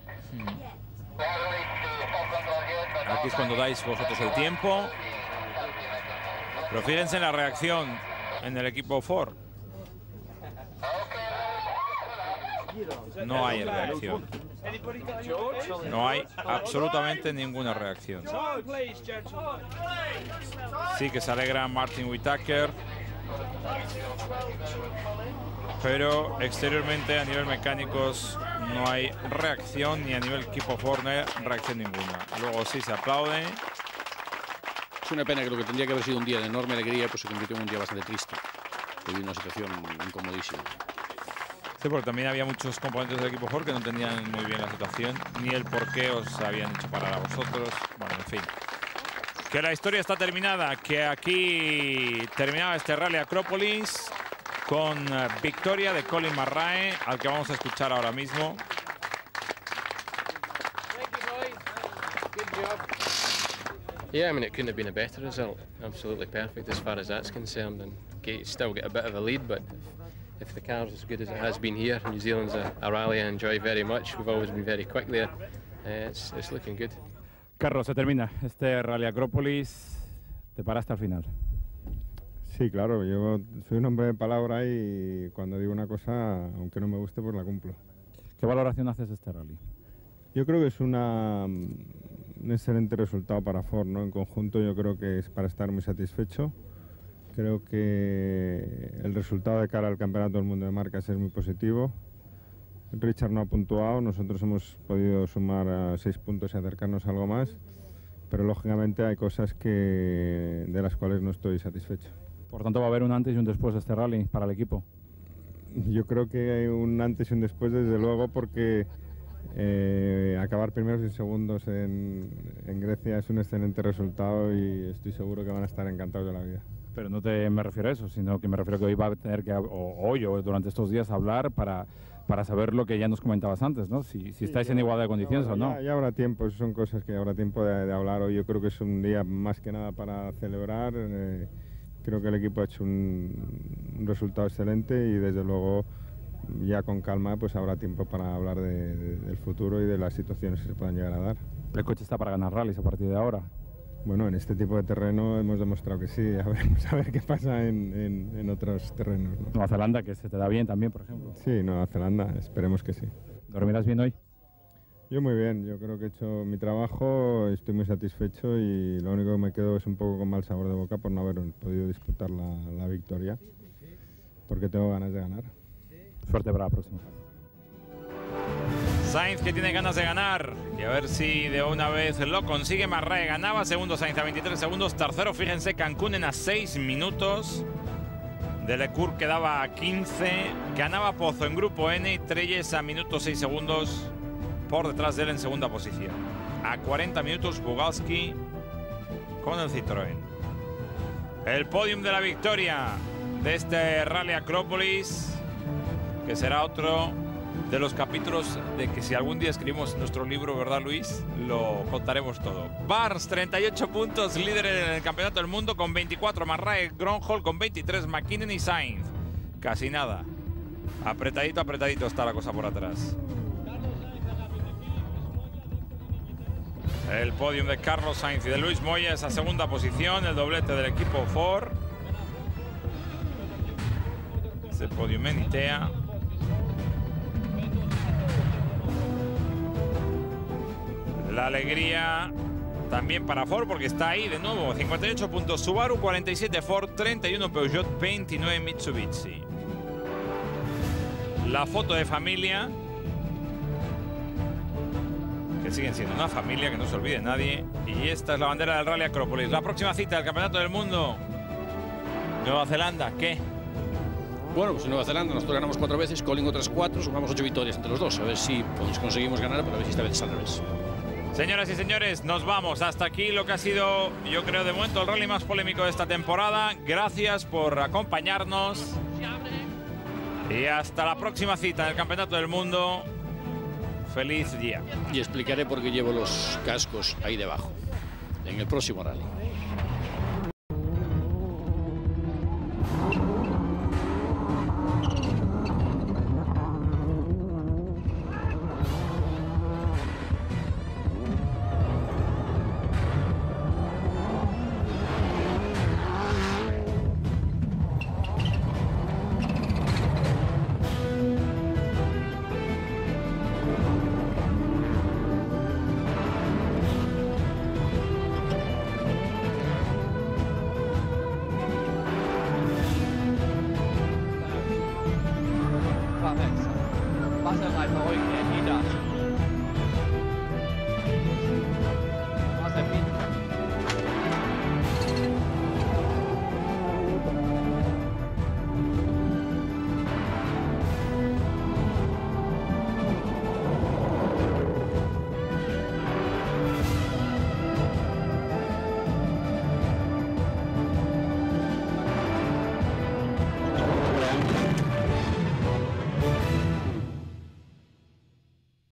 Aquí es cuando dais vosotros el tiempo. Pero fíjense en la reacción en el equipo Ford. No hay reacción. No hay absolutamente ninguna reacción. Sí que se alegra Martin Whittaker, pero exteriormente a nivel mecánicos no hay reacción, ni a nivel equipo Ford no hay reacción ninguna. Luego sí se aplaude. Es una pena que lo que tendría que haber sido un día de enorme alegría pues se convirtió en un día bastante triste. Viví una situación incomodísima. Sí, porque también había muchos componentes del equipo Ford que no entendían muy bien la situación, ni el por qué os habían hecho parar a vosotros. Bueno, en fin. Que la historia está terminada, que aquí terminaba este Rally Acrópolis con victoria de Colin McRae, al que vamos a escuchar ahora mismo. Yeah, I mean, it couldn't have been a better result. Absolutely perfect as far as that's concerned, and get, still get a bit of a lead, but if the car's as good as it has been here. New Zealand's a, a rally I enjoy very much. We've always been very quick there. Uh, it's, it's looking good. Carlos, se termina este Rally Acrópolis. Te paraste al final. Sí, claro, yo soy un hombre de palabra y cuando digo una cosa, aunque no me guste, pues la cumplo. ¿Qué valoración haces de este rally? Yo creo que es una, un excelente resultado para Ford, ¿no? En conjunto yo creo que es para estar muy satisfecho. Creo que el resultado de cara al Campeonato del Mundo de Marcas es muy positivo. Richard no ha puntuado, nosotros hemos podido sumar a seis puntos y acercarnos a algo más, pero lógicamente hay cosas que, de las cuales no estoy satisfecho. Por tanto, va a haber un antes y un después de este rally para el equipo. Yo creo que hay un antes y un después, desde luego, porque eh, acabar primeros y segundos en, en Grecia es un excelente resultado y estoy seguro que van a estar encantados de la vida. Pero no te me refiero a eso, sino que me refiero a que hoy va a tener que, o hoy o durante estos días, hablar para, para saber lo que ya nos comentabas antes, ¿no? Si, si sí, estáis en igualdad de condiciones ya, o no. Ya, ya habrá tiempo, son cosas que habrá tiempo de, de hablar hoy. Yo creo que es un día más que nada para celebrar. Eh, creo que el equipo ha hecho un, un resultado excelente y desde luego ya con calma pues habrá tiempo para hablar de, de, del futuro y de las situaciones que se puedan llegar a dar. ¿El coche está para ganar rallies a partir de ahora? Bueno, en este tipo de terreno hemos demostrado que sí. A ver, a ver qué pasa en, en, en otros terrenos, ¿no? Nueva Zelanda, que se te da bien también, por ejemplo. Sí, Nueva Zelanda, esperemos que sí. ¿Dormirás bien hoy? Yo muy bien, yo creo que he hecho mi trabajo, estoy muy satisfecho y lo único que me quedo es un poco con mal sabor de boca por no haber podido disputar la, la victoria, porque tengo ganas de ganar. Suerte para la próxima. Sainz, que tiene ganas de ganar, y a ver si de una vez lo consigue. Marrae ganaba, segundo Sainz a veintitrés segundos, tercero, fíjense, Cancún a seis minutos, Delecourt quedaba a quince, ganaba Pozo en grupo N y Trelles a minutos seis segundos por detrás de él en segunda posición. A cuarenta minutos Bugalski con el Citroën. El podium de la victoria de este Rally Acrópolis, que será otro de los capítulos de que si algún día escribimos nuestro libro, ¿verdad, Luis? Lo contaremos todo. Barnes, treinta y ocho puntos, líder en el Campeonato del Mundo con veinticuatro. Marrae, Gronholm con veintitrés, McKinnon y Sainz. Casi nada. Apretadito, apretadito está la cosa por atrás. El podium de Carlos Sainz y de Luis Moya, esa segunda posición, el doblete del equipo Ford. Ese podium en Itea. La alegría también para Ford porque está ahí de nuevo. cincuenta y ocho puntos Subaru, cuarenta y siete Ford, treinta y uno Peugeot, veintinueve Mitsubishi. La foto de familia, que siguen siendo una familia, que no se olvide nadie. Y esta es la bandera del Rally Acrópolis. La próxima cita del Campeonato del Mundo. Nueva Zelanda, ¿qué? Bueno, pues en Nueva Zelanda nosotros ganamos cuatro veces, Colin otras cuatro, sumamos ocho victorias entre los dos. A ver si pues, conseguimos ganar, pero a ver si esta vez es al revés. Señoras y señores, nos vamos. Hasta aquí lo que ha sido, yo creo, de momento el rally más polémico de esta temporada. Gracias por acompañarnos. Y hasta la próxima cita del Campeonato del Mundo. Feliz día. Y explicaré por qué llevo los cascos ahí debajo, en el próximo rally. Wasser reinberuhigen, der Nieder.